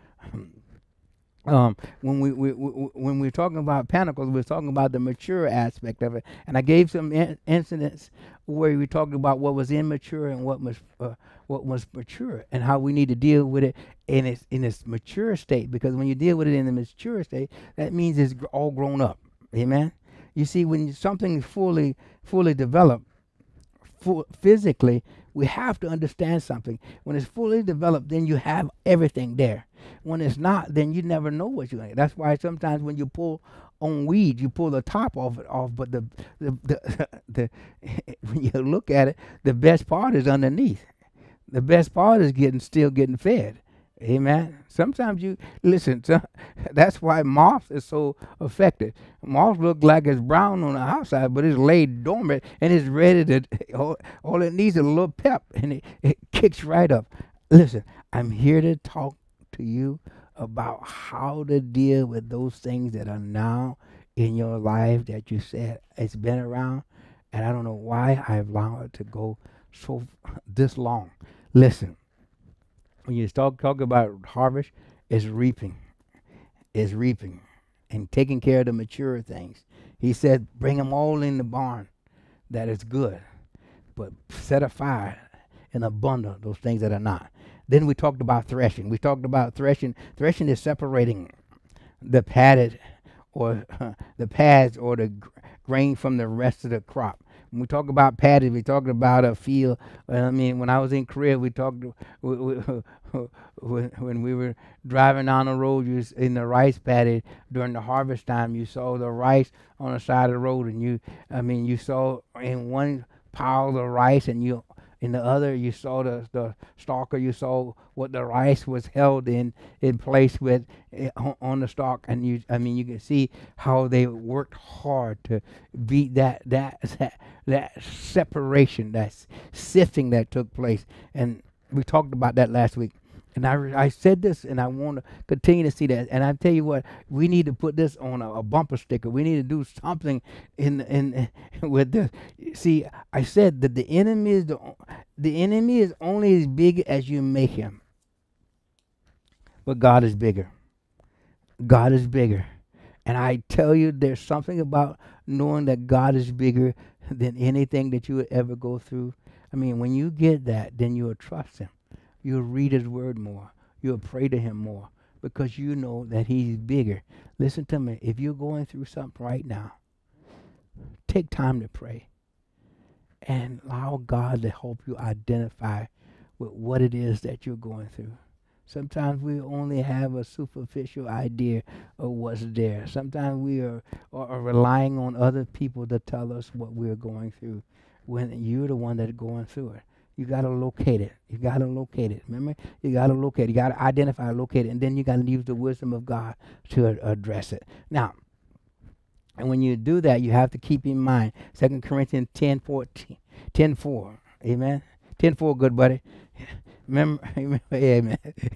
when we're talking about panicles, we're talking about the mature aspect of it, and I gave some incidents where we talked about what was immature and what was mature, and how we need to deal with it in its mature state. Because when you deal with it in the mature state, that means it's all grown up. Amen. You see, when something fully developed, physically, we have to understand something. When it's fully developed, then you have everything there. When it's not, then you never know what you're going to. That's why sometimes when you pull on weed, you pull the top of it off, but the when you look at it, the best part is underneath. The best part is still getting fed. Amen. Sometimes you listen. That's why moth is so effective. Moth look like it's brown on the outside, but it's laid dormant and it's ready to. All it needs is a little pep, and it kicks right up. Listen, I'm here to talk to you about how to deal with those things that are now in your life that you said it's been around, and I don't know why I've allowed it to go this long. Listen. When you start talking about harvest, it's reaping. It's reaping and taking care of the mature things. He said, bring them all in the barn. That is good. But set aside in a bundle those things that are not. Then we talked about threshing. We talked about threshing. Threshing is separating the padded or the pads or the grain from the rest of the crop. When we talk about paddy, we talking about a field. I mean, when I was in Korea, we talked when we were driving down the road, in the rice paddy during the harvest time. You saw the rice on the side of the road, and you saw in one pile the rice, and in the other, you saw the stalk, or you saw what the rice was held in place with on the stalk, and you can see how they worked hard to beat that separation, that sifting that took place, and we talked about that last week. And I said this, and I want to continue to see that. And I tell you what, we need to put this on a bumper sticker. We need to do something in with this. See, I said that the enemy is only as big as you make him. But God is bigger. God is bigger. And I tell you, there's something about knowing that God is bigger than anything that you would ever go through. I mean, when you get that, then you'll trust him. You'll read his word more. You'll pray to him more because you know that he's bigger. Listen to me. If you're going through something right now, take time to pray and allow God to help you identify with what it is that you're going through. Sometimes we only have a superficial idea of what's there. Sometimes we are relying on other people to tell us what we're going through when you're the one that's going through it. You got to locate it. You got to locate it. Remember? You got to locate it. You got to identify, locate it, and then you got to use the wisdom of God to address it. Now, and when you do that, you have to keep in mind 2 Corinthians 10:4. Amen? 10:4, good buddy. Remember, amen.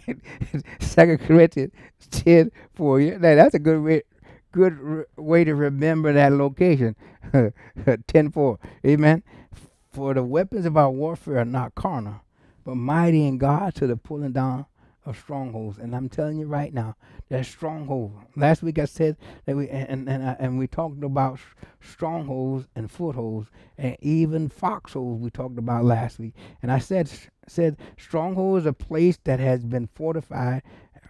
2 Corinthians 10:4. That's a good way to remember that location. 10:4. Amen. For the weapons of our warfare are not carnal, but mighty in God to the pulling down of strongholds. And I'm telling you right now, that stronghold. Last week I said that we talked about strongholds and footholds, and even foxholes we talked about last week. And I said stronghold is a place that has been fortified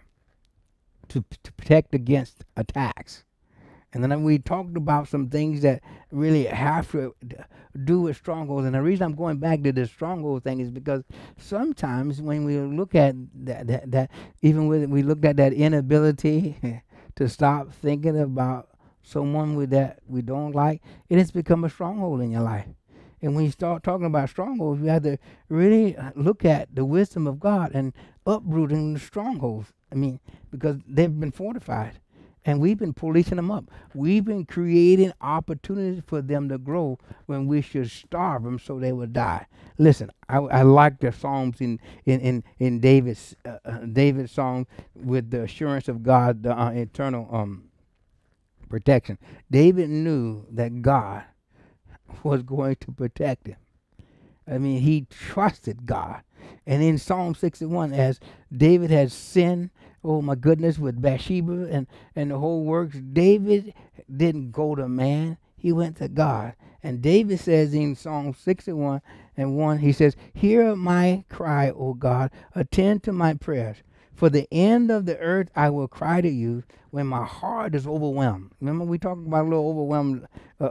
to protect against attacks. And then we talked about some things that really have to do with strongholds. And the reason I'm going back to this stronghold thing is because sometimes when we look at that even when we looked at that inability to stop thinking about someone that we don't like, it has become a stronghold in your life. And when you start talking about strongholds, you have to really look at the wisdom of God and uprooting the strongholds. I mean, because they've been fortified. And we've been policing them up. We've been creating opportunities for them to grow when we should starve them so they would die. Listen, I like the Psalms in David's song with the assurance of God, the eternal protection. David knew that God was going to protect him. I mean, he trusted God. And in Psalm 61, as David had sinned, oh my goodness, with Bathsheba and the whole works, David didn't go to man, he went to God. And David says in Psalm 61:1, he says, "Hear my cry, O God, attend to my prayers. For the end of the earth I will cry to you when my heart is overwhelmed." Remember we talked about a little overwhelmed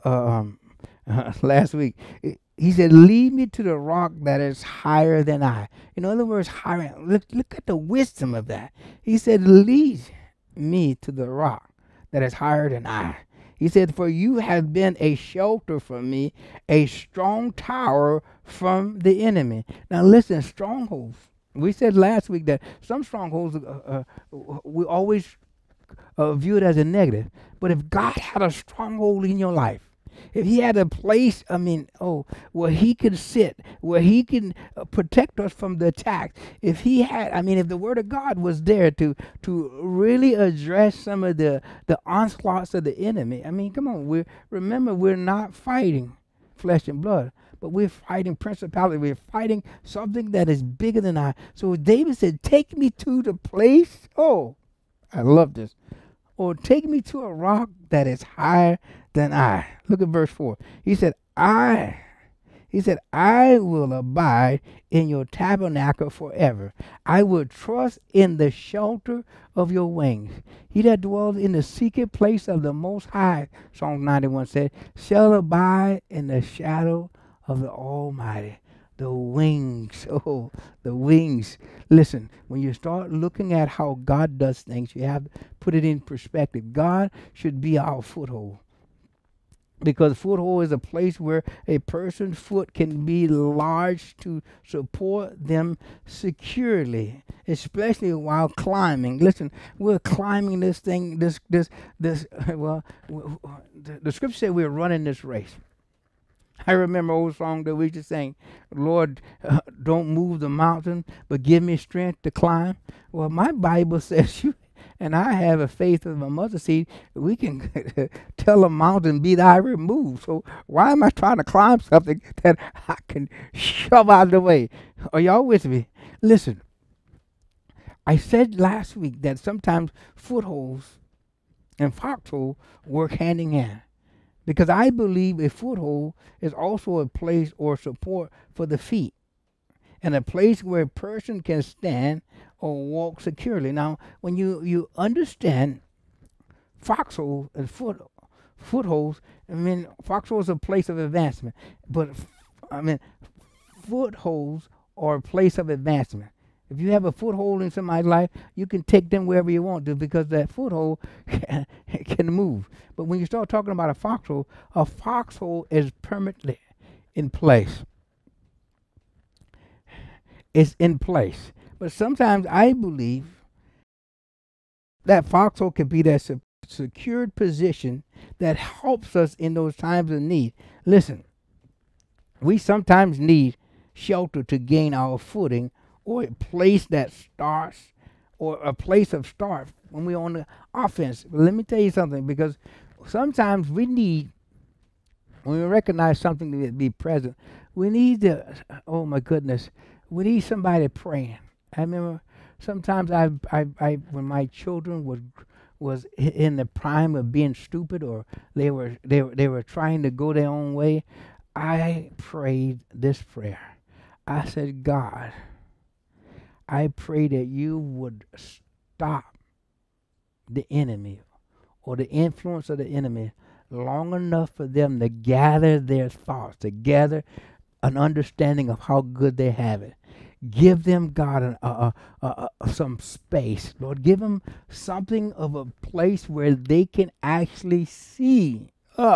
last week. He said, "Lead me to the rock that is higher than I." In other words, higher. Look at the wisdom of that. He said, "Lead me to the rock that is higher than I." He said, "For you have been a shelter for me, a strong tower from the enemy." Now listen, strongholds. We said last week that some strongholds we always view it as a negative. But if God had a stronghold in your life, if he had a place, where he could sit, where he can protect us from the attack, if he had, if the word of God was there to really address some of the onslaughts of the enemy, come on, we're not fighting flesh and blood, but we're fighting principality. We're fighting something that is bigger than I. So David said, "Take me to the place." Oh, I love this. "Or take me to a rock that is higher than I." Look at verse 4. He said, He said, I will abide in your tabernacle forever. I will trust in the shelter of your wings. He that dwells in the secret place of the Most High, Psalm 91 said, shall abide in the shadow of the Almighty. The wings, oh, the wings. Listen, when you start looking at how God does things, you have to put it in perspective. God should be our foothold. Because foothold is a place where a person's foot can be lodged to support them securely, especially while climbing. Listen, we're climbing this thing, well, the scripture said we're running this race. I remember an old song that we used to sing, Lord, don't move the mountain, but give me strength to climb. Well, my Bible says you, and I have a faith of a mustard seed, we can tell a mountain, be thy removed. So why am I trying to climb something that I can shove out of the way? Are y'all with me? Listen, I said last week that sometimes footholds and foxholes work hand in hand. Because I believe a foothold is also a place or support for the feet, and a place where a person can stand or walk securely. Now, when you understand foxholes and footholds, I mean, foxhole is a place of advancement, but footholds are a place of advancement. If you have a foothold in somebody's life, you can take them wherever you want to because that foothold can move. But when you start talking about a foxhole is permanently in place. It's in place. But sometimes I believe that foxhole can be that secured position that helps us in those times of need. Listen, we sometimes need shelter to gain our footing, or a place that starts, or a place of start when we're on the offense. But let me tell you something, because sometimes we need, when we recognize something to be present, we need to, oh my goodness, we need somebody praying. I remember sometimes I when my children was in the prime of being stupid, or they were trying to go their own way, I prayed this prayer. I said, God, I pray that you would stop the enemy or the influence of the enemy long enough for them to gather their thoughts, to gather an understanding of how good they have it. Give them, God, some space. Lord, give them something of a place where they can actually see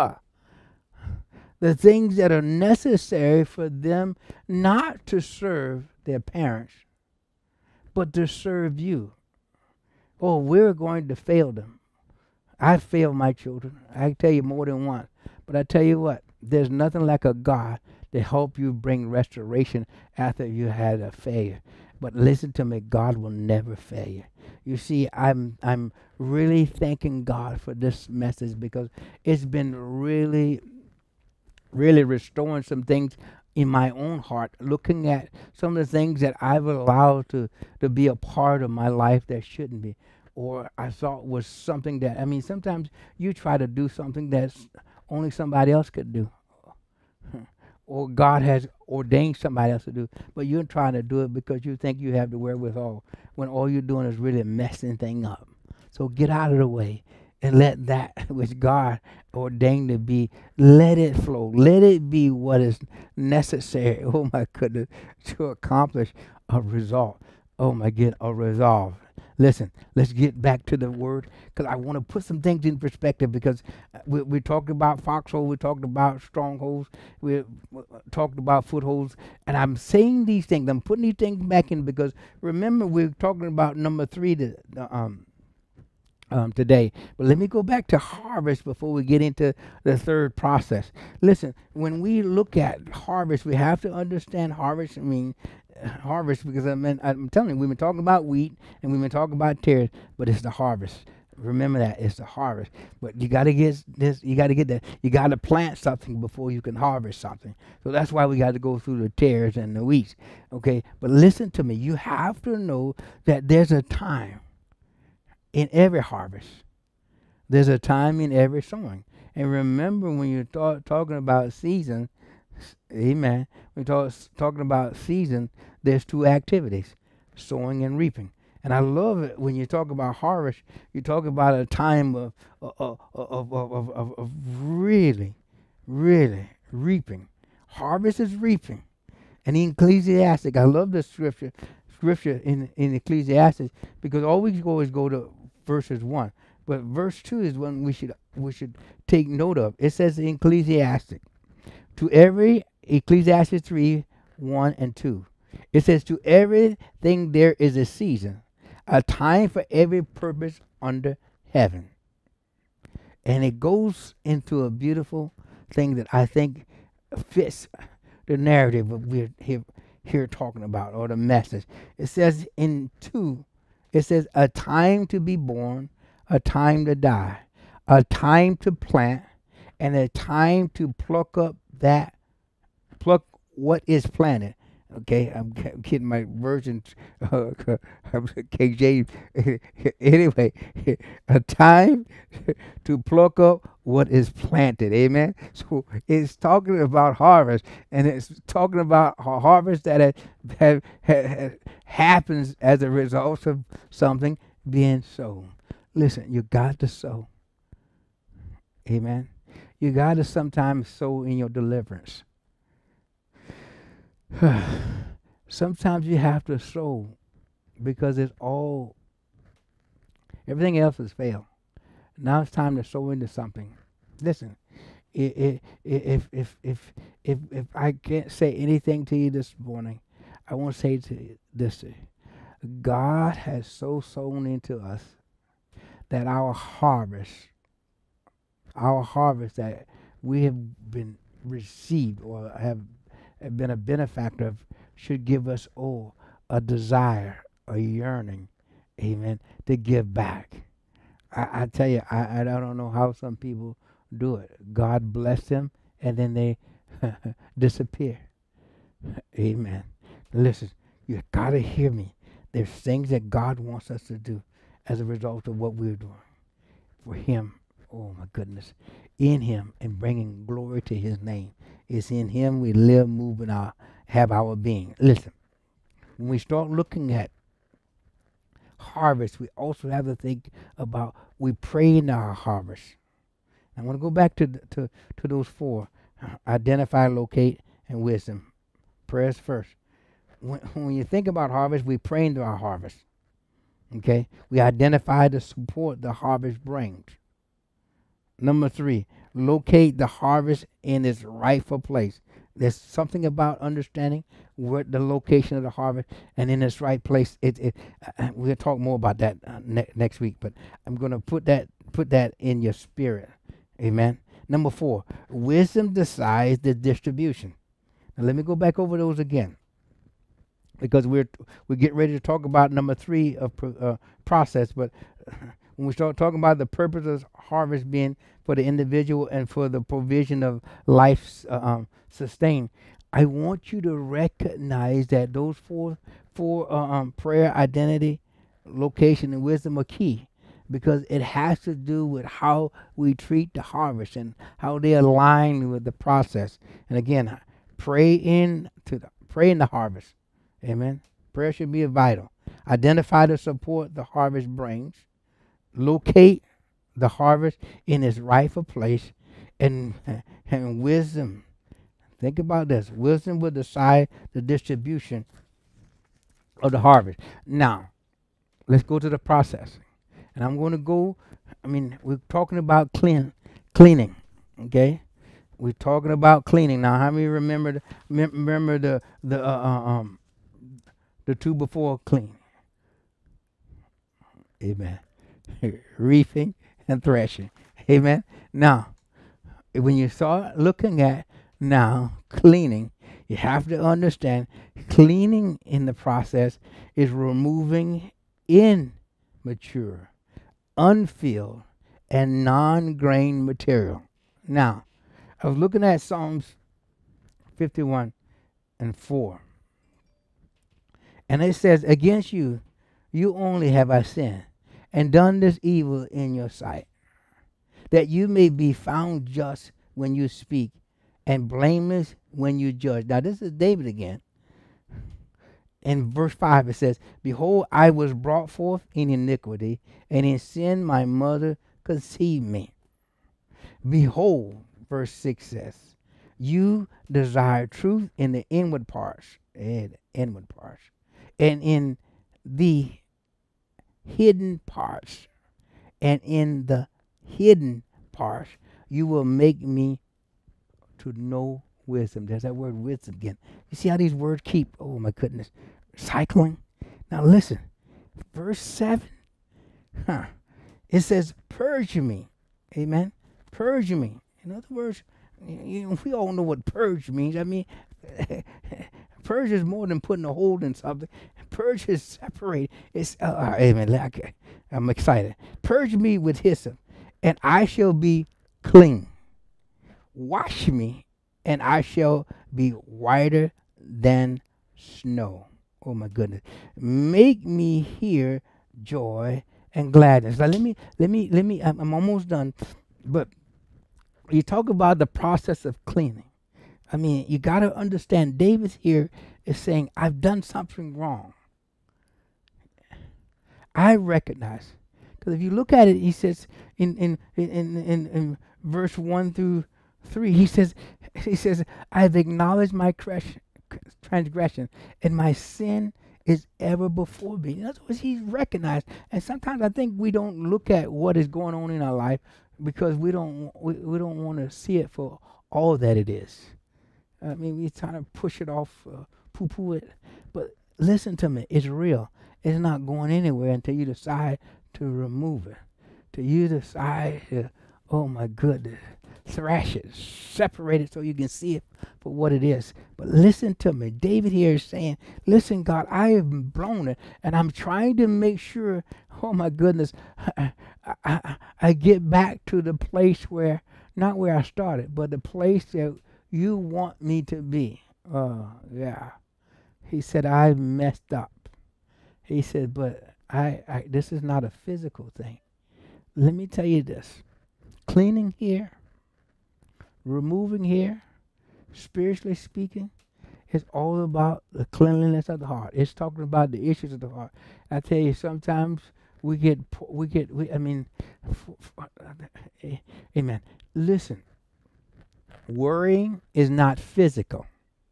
the things that are necessary for them not to serve their parents, but to serve you. Oh, we're going to fail them. I failed my children. I tell you more than once. But I tell you what, there's nothing like a God to help you bring restoration after you had a failure. But listen to me, God will never fail you. You see, I'm really thanking God for this message, because it's been really restoring some things in my own heart, looking at some of the things that I've allowed to be a part of my life that shouldn't be, or I thought was something that, I mean, sometimes you try to do something that's only somebody else could do, or God has ordained somebody else to do, but you're trying to do it because you think you have the wherewithal, when all you're doing is really messing things up. So get out of the way and let that which God ordained to be, let it flow. Let it be what is necessary, oh my goodness, to accomplish a result. Oh my goodness, a resolve. Listen, let's get back to the word, because I want to put some things in perspective, because we talked about foxhole, we talked about strongholds, we talked about footholds, and I'm saying these things, I'm putting these things back in, because remember we're talking about number 3 today. But let me go back to harvest before we get into the third process. Listen, when we look at harvest, we have to understand harvest. I mean, harvest, because I'm telling you, we've been talking about wheat and we've been talking about tares, but it's the harvest. Remember that, it's the harvest. But you got to get this, you got to get that. You got to plant something before you can harvest something. So that's why we got to go through the tares and the wheat. Okay, but listen to me. You have to know that there's a time in every harvest. There's a time in every sowing. And remember, when you're talking about season, Amen. We're talking about season. There's two activities, sowing and reaping. And I love it when you talk about harvest. You talk about a time of really, really reaping. Harvest is reaping. And in Ecclesiastic, I love this scripture in Ecclesiastes, because always go to verses 1. But verse 2 is one we should take note of. It says in Ecclesiastic, Ecclesiastes 3, 1 and 2. It says, to everything there is a season, a time for every purpose under heaven. And it goes into a beautiful thing that I think fits the narrative that we're here talking about, or the message. It says in 2, it says, a time to be born, a time to die, a time to plant, and a time to pluck what is planted. Okay, I'm getting my version, KJ. Anyway, a time to pluck up what is planted. Amen. So it's talking about harvest, and it's talking about harvest that happens as a result of something being sown. Listen, you got to sow. Amen. You got to sometimes sow in your deliverance. Sometimes you have to sow because everything else has failed. Now it's time to sow into something. Listen, if I can't say anything to you this morning, I want to say to you this: God has so sown into us that our harvest that we have been received or have been a benefactor of should give us a desire, a yearning, amen, to give back. I tell you, I don't know how some people do it. God bless them, and then they disappear. Amen. Listen, you got to hear me. There's things that God wants us to do as a result of what we're doing for Him. Oh, my goodness. In Him, and bringing glory to His name. It's in Him we live, move, and have our being. Listen, when we start looking at harvest, we also have to think about we pray in our harvest. I want to go back to those 4: identify, locate, and wisdom. Prayers first. When you think about harvest, we pray into our harvest. Okay, we identify the support the harvest brings. Number 3, locate the harvest in its rightful place. There's something about understanding where the location of the harvest and in its right place. We'll talk more about that next week, but I'm going to put that in your spirit. Amen. Number 4, wisdom decides the distribution. Now let me go back over those again, because we get ready to talk about number 3 of process. But when we start talking about the purpose of harvest being for the individual and for the provision of life sustained, I want you to recognize that those four prayer, identity, location, and wisdom are key, because it has to do with how we treat the harvest and how they align with the process. And again, pray in the harvest. Amen. Prayer should be vital. Identify the support the harvest brings. Locate the harvest in its rightful place, and wisdom. Think about this. Wisdom will decide the distribution of the harvest. Now, let's go to the process. And I'm going to go, we're talking about cleaning, okay? We're talking about cleaning. Now, how many remember the 2 before clean? Amen. Reaping and threshing. Amen. Now, when you start looking at now cleaning, you have to understand cleaning in the process is removing immature, unfilled, and non-grain material. Now, I was looking at Psalms 51 and 4. And it says, against you only have I sinned, and done this evil in your sight, that you may be found just when you speak, and blameless when you judge. Now, this is David again. In verse 5, it says, behold, I was brought forth in iniquity, and in sin my mother conceived me. Behold, verse 6 says, you desire truth in the inward parts, and in the hidden parts, you will make me to know wisdom. There's that word wisdom again. You see how these words keep, oh my goodness, cycling? Now listen, verse 7, it says, purge me. Amen. Purge me. In other words, we all know what purge means. I mean, purge is more than putting a hold in something. Purge is separate. It's amen. I'm excited. Purge me with hyssop, and I shall be clean. Wash me, and I shall be whiter than snow. Oh my goodness. Make me hear joy and gladness. Now let me, I'm almost done. But you talk about the process of cleaning. I mean, you got to understand, David here is saying, I've done something wrong. I recognize. Because if you look at it, he says in verse 1 through 3, he says, I've acknowledged my transgression, and my sin is ever before me. In other words, he's recognized. And sometimes I think we don't look at what is going on in our life because we don't want to see it for all that it is. I mean, we try to push it off, poo-poo it. But listen to me, it's real. It's not going anywhere until you decide to remove it. Till you decide to, oh my goodness, thrash it, separate it so you can see it for what it is. But listen to me. David here is saying, listen, God, I have blown it, and I'm trying to make sure, oh my goodness, I get back to the place where, not where I started, but the place that you want me to be. Yeah. He said, I've messed up. He said, but I this is not a physical thing. Let me tell you this. Cleaning here, removing here, spiritually speaking, it's all about the cleanliness of the heart. It's talking about the issues of the heart. I tell you, sometimes amen. Listen, worrying is not physical.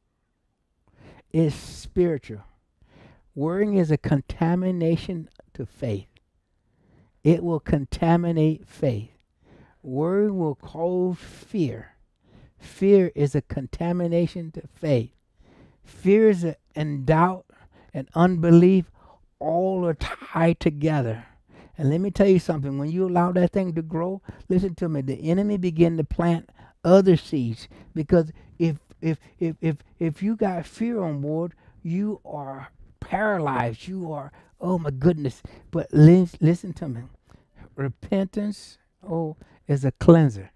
It's spiritual. Worrying is a contamination to faith. It will contaminate faith. Worry will cause fear. Fear is a contamination to faith. Fear and doubt and unbelief all are tied together. And let me tell you something. When you allow that thing to grow, listen to me, the enemy begin to plant other seeds. Because if you got fear on board, you are paralyzed. You are, oh my goodness. But listen to me. Repentance, is a cleanser.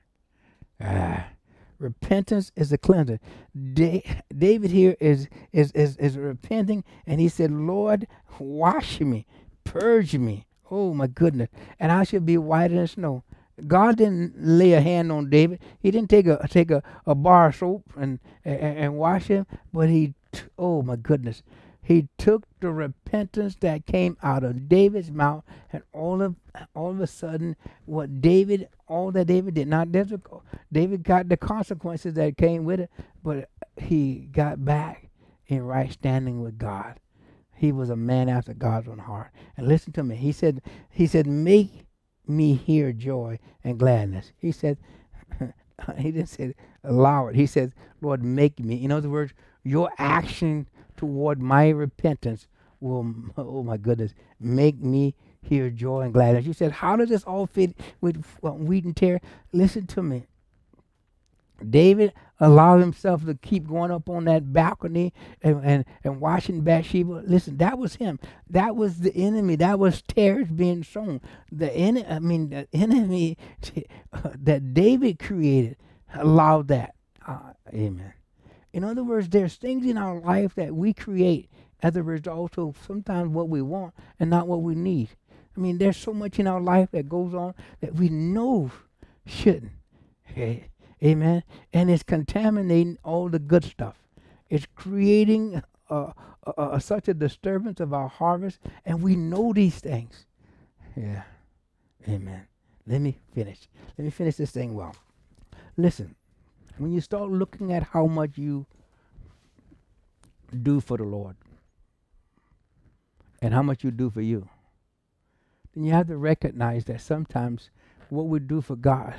Repentance is a cleanser. David here is repenting, and he said, Lord, wash me, purge me. Oh my goodness. And I should be whiter than snow. God didn't lay a hand on David. He didn't take a bar of soap and wash him, but oh my goodness. He took the repentance that came out of David's mouth, and all of a sudden, all that David did, not difficult. David got the consequences that came with it, but he got back in right standing with God. He was a man after God's own heart. And listen to me. He said, make me hear joy and gladness. He said, he didn't say allow it. He said, Lord, make me. In other words, your action toward my repentance will, oh my goodness, make me hear joy and gladness. You said, how does this all fit with wheat and tear? Listen to me. David allowed himself to keep going up on that balcony and watching Bathsheba. Listen, that was him. That was the enemy. That was tares being sown. The enemy that David created allowed that. Amen. In other words, there's things in our life that we create as a result of sometimes what we want and not what we need. I mean, there's so much in our life that goes on that we know shouldn't. Okay? Amen. And it's contaminating all the good stuff. It's creating such a disturbance of our harvest, and we know these things. Yeah. Amen. Let me finish. Let me finish this thing well. Listen, when you start looking at how much you do for the Lord and how much you do for you, then you have to recognize that sometimes what we do for God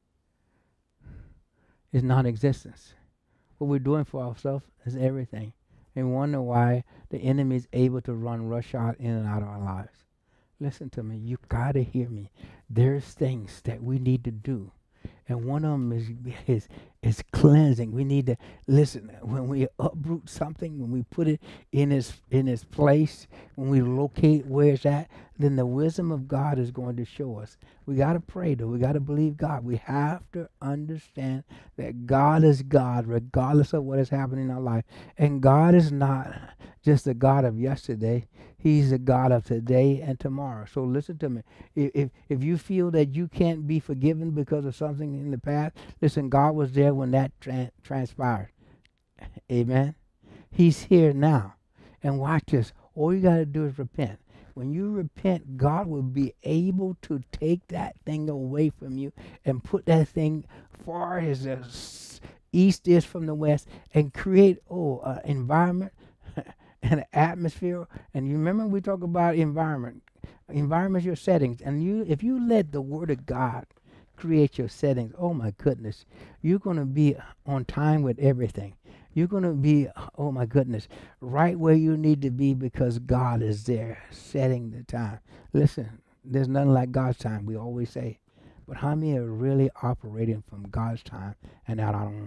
is non-existence. What we're doing for ourselves is everything. And wonder why the enemy is able to run roughshod in and out of our lives. Listen to me. You got to hear me. There's things that we need to do. And one of them is cleansing. We need to listen. When we uproot something, when we put it in its place, when we locate where it's at, then the wisdom of God is going to show us. We got to pray, though. We got to believe God. We have to understand that God is God, regardless of what is happening in our life. And God is not just the God of yesterday. He's the God of today and tomorrow. So listen to me. If you feel that you can't be forgiven because of something in the past, listen, God was there when that transpired. Amen. He's here now. And watch this. All you got to do is repent. When you repent, God will be able to take that thing away from you and put that thing far as the east is from the west and create an environment and an atmosphere. And you remember we talk about environment. Environment is your settings. And if you let the Word of God create your settings, oh my goodness, you're going to be on time with everything. You're going to be, oh my goodness, right where you need to be because God is there setting the time. Listen, there's nothing like God's time, we always say. But how many are really operating from God's time and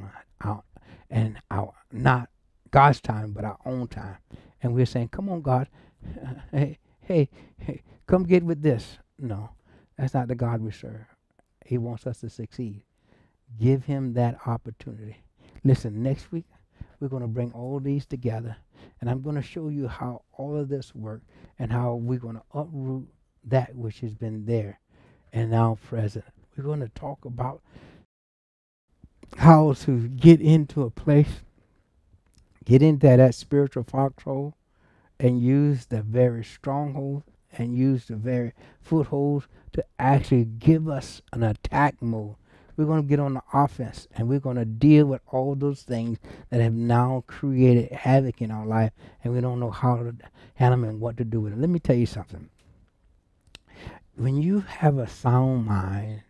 not God's time, but our own time? And we're saying, come on, God, hey, come get with this. No, that's not the God we serve. He wants us to succeed. Give him that opportunity. Listen, next week, we're going to bring all these together, and I'm going to show you how all of this works and how we're going to uproot that which has been there and now present. We're going to talk about how to get into a place, get into that spiritual foxhole, and use the very stronghold and use the very footholds to actually give us an attack mode. We're going to get on the offense, and we're going to deal with all those things that have now created havoc in our life, and we don't know how to handle them and what to do with it. Let me tell you something. When you have a sound mind,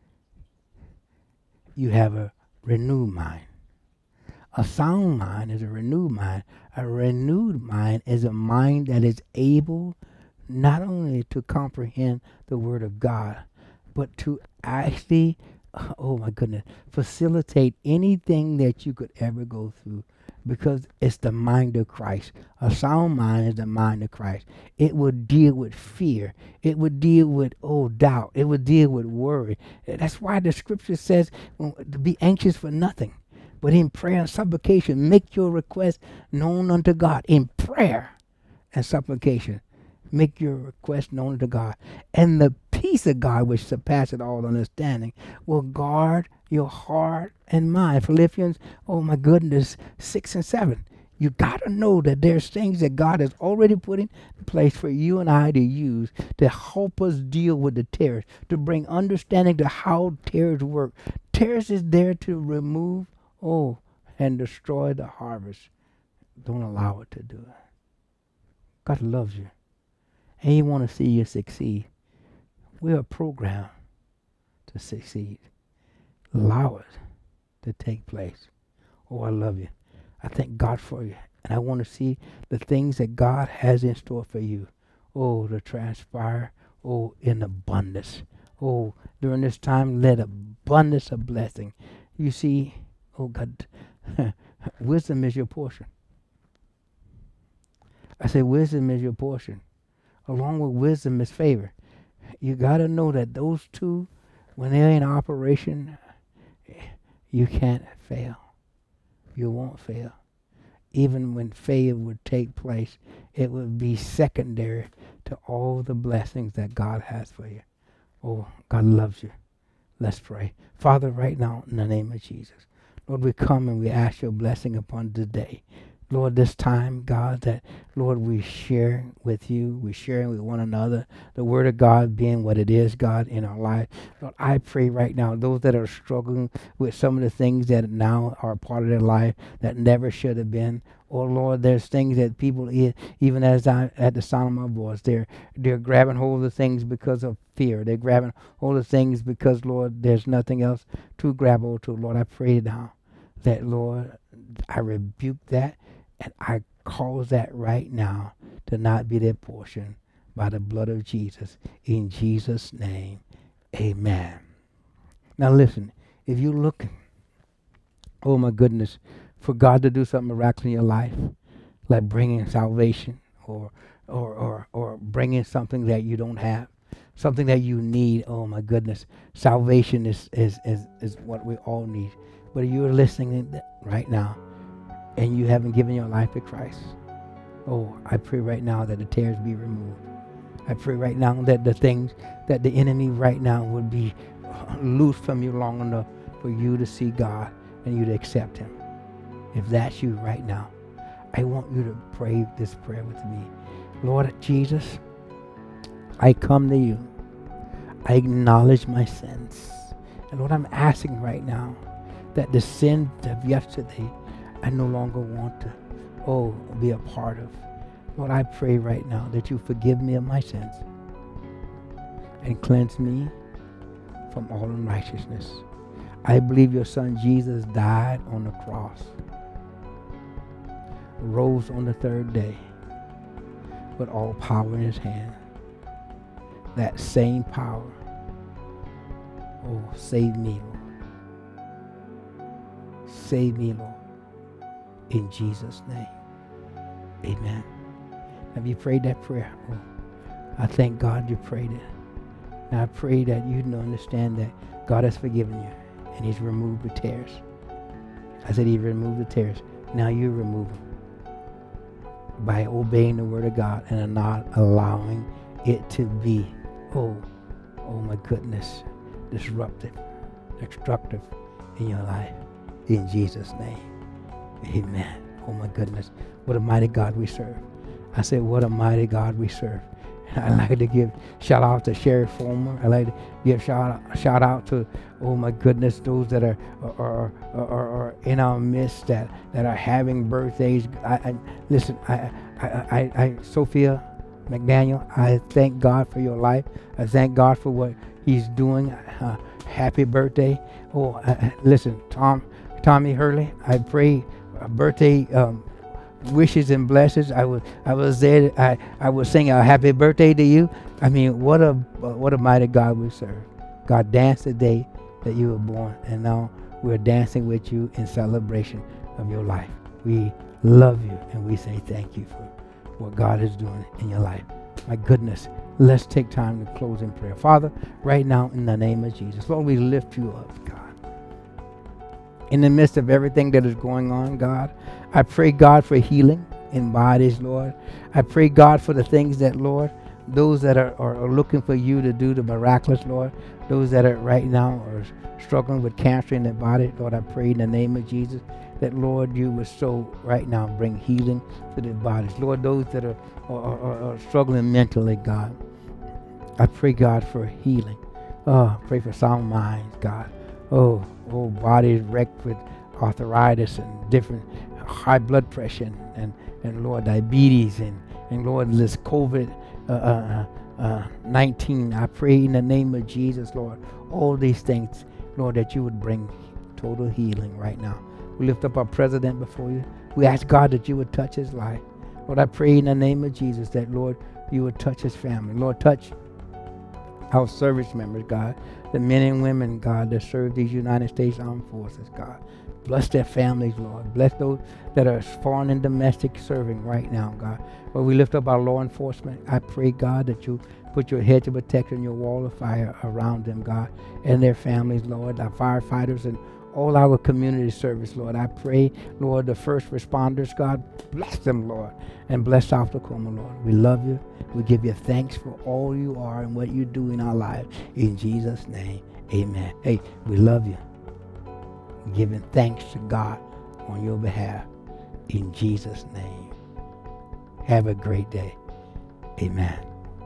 you have a renewed mind. A sound mind is a renewed mind. A renewed mind is a mind that is able not only to comprehend the Word of God, but to actually, oh my goodness, facilitate anything that you could ever go through, because it's the mind of Christ. A sound mind is the mind of Christ. It would deal with fear. It would deal with, doubt. It would deal with worry. That's why the scripture says to be anxious for nothing, but in prayer and supplication, make your request known unto God. In prayer and supplication, make your request known to God. And the peace of God, which surpasses all understanding, will guard your heart and mind. Philippians, 6 and 7. You got to know that there's things that God has already put in place for you and I to use to help us deal with the tares, to bring understanding to how tares work. Tares is there to remove, and destroy the harvest. Don't allow it to do it. God loves you. And he wants to see you succeed. We are programmed to succeed. Allow it to take place. I love you. I thank God for you. And I want to see the things that God has in store for you. To transpire. In abundance. During this time, let abundance of blessing. You see, God, wisdom is your portion. I say wisdom is your portion. Along with wisdom is favor. You got to know that those two, when they're in operation, you can't fail. You won't fail. Even when failure would take place, it would be secondary to all the blessings that God has for you. God loves you. Let's pray. Father, right now, in the name of Jesus, Lord, we come and we ask your blessing upon today. Lord, this time, God, that, Lord, we share with you, we share with one another, the word of God being what it is, God, in our life. Lord, I pray right now, those that are struggling with some of the things that now are part of their life that never should have been. Oh, Lord, there's things that people, even as I, at the sound of my voice, they're grabbing hold of things because of fear. They're grabbing hold of things because, Lord, there's nothing else to grab hold to. Lord, I pray now that, Lord, I rebuke that. And I cause that right now to not be their portion by the blood of Jesus. In Jesus' name, amen. Now listen, if you're looking, oh my goodness, for God to do something miraculous in your life, like bringing salvation or bringing something that you don't have, something that you need, oh my goodness, salvation is what we all need. But if you're listening right now, and you haven't given your life to Christ, oh, I pray right now that the tears be removed. I pray right now that the things that the enemy right now would be loose from you long enough for you to see God and you to accept him. If that's you right now, I want you to pray this prayer with me. Lord Jesus, I come to you. I acknowledge my sins. And Lord, I'm asking right now that the sin of yesterday I no longer want to, be a part of. Lord, I pray right now that you forgive me of my sins and cleanse me from all unrighteousness. I believe your son Jesus died on the cross, rose on the third day with all power in his hand. That same power, save me, Lord. Save me, Lord. In Jesus' name, amen. Have you prayed that prayer? Oh, I thank God you prayed it. And I pray that you understand that God has forgiven you and he's removed the tears. I said he removed the tears. Now you remove them by obeying the word of God and not allowing it to be, oh my goodness, destructive in your life. In Jesus' name. Amen. Oh my goodness. What a mighty God we serve. I said, what a mighty God we serve. And I'd like to give shout out to Sherry Fulmer. I'd like to give shout out to, oh my goodness, those that are in our midst that are having birthdays. Listen, Sophia McDaniel, I thank God for your life. I thank God for what he's doing. Happy birthday. Listen, Tommy Hurley, I pray birthday wishes and blessings. I was there. I was singing a happy birthday to you. I mean, what a mighty God we serve. God danced the day that you were born, and now we're dancing with you in celebration of your life. We love you, and we say thank you for what God is doing in your life. My goodness, let's take time to close in prayer. Father, right now in the name of Jesus, Lord, we lift you up, God. In the midst of everything that is going on, God, I pray, God, for healing in bodies, Lord. I pray, God, for the things that, Lord, those that are looking for you to do the miraculous, Lord, those that are right now are struggling with cancer in their body, Lord, I pray in the name of Jesus that, Lord, you would so right now bring healing to their bodies. Lord, those that are struggling mentally, God, I pray, God, for healing. Pray for sound minds, God. Bodies wrecked with arthritis and different high blood pressure and Lord, diabetes and Lord, this COVID-19. I pray in the name of Jesus, Lord, all these things, Lord, that you would bring total healing right now. We lift up our president before you. We ask, God, that you would touch his life. Lord, I pray in the name of Jesus that, Lord, you would touch his family. Lord, touch our service members, God, the men and women, God, that serve these United States Armed Forces, God. Bless their families, Lord. Bless those that are foreign and domestic serving right now, God. Lord, we lift up our law enforcement. I pray, God, that you put your hedge of protection, your wall of fire around them, God, and their families, Lord, our firefighters and all our community service, Lord. I pray, Lord, the first responders, God, bless them, Lord, and bless South Tacoma, Lord. We love you. We give you thanks for all you are and what you do in our lives. In Jesus' name, Amen. Hey, we love you. Giving thanks to God on your behalf. In Jesus' name. Have a great day. Amen.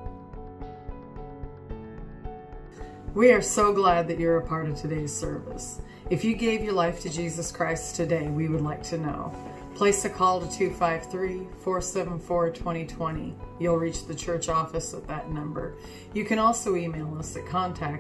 We are so glad that you're a part of today's service. If you gave your life to Jesus Christ today, we would like to know. Place a call to 253-474-2020. You'll reach the church office at that number. You can also email us at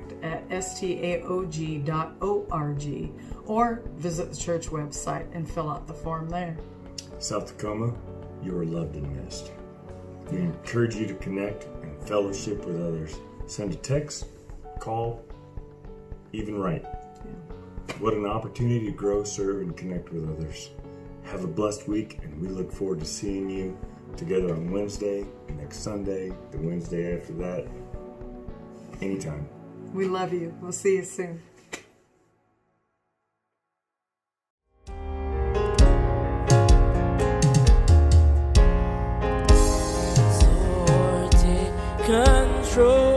contact@staog.org or visit the church website and fill out the form there. South Tacoma, you are loved and missed. We encourage you to connect and fellowship with others. Send a text, call, even write. What an opportunity to grow, serve, and connect with others. Have a blessed week, and we look forward to seeing you together on Wednesday, next Sunday, the Wednesday after that, anytime. We love you. We'll see you soon. So take control.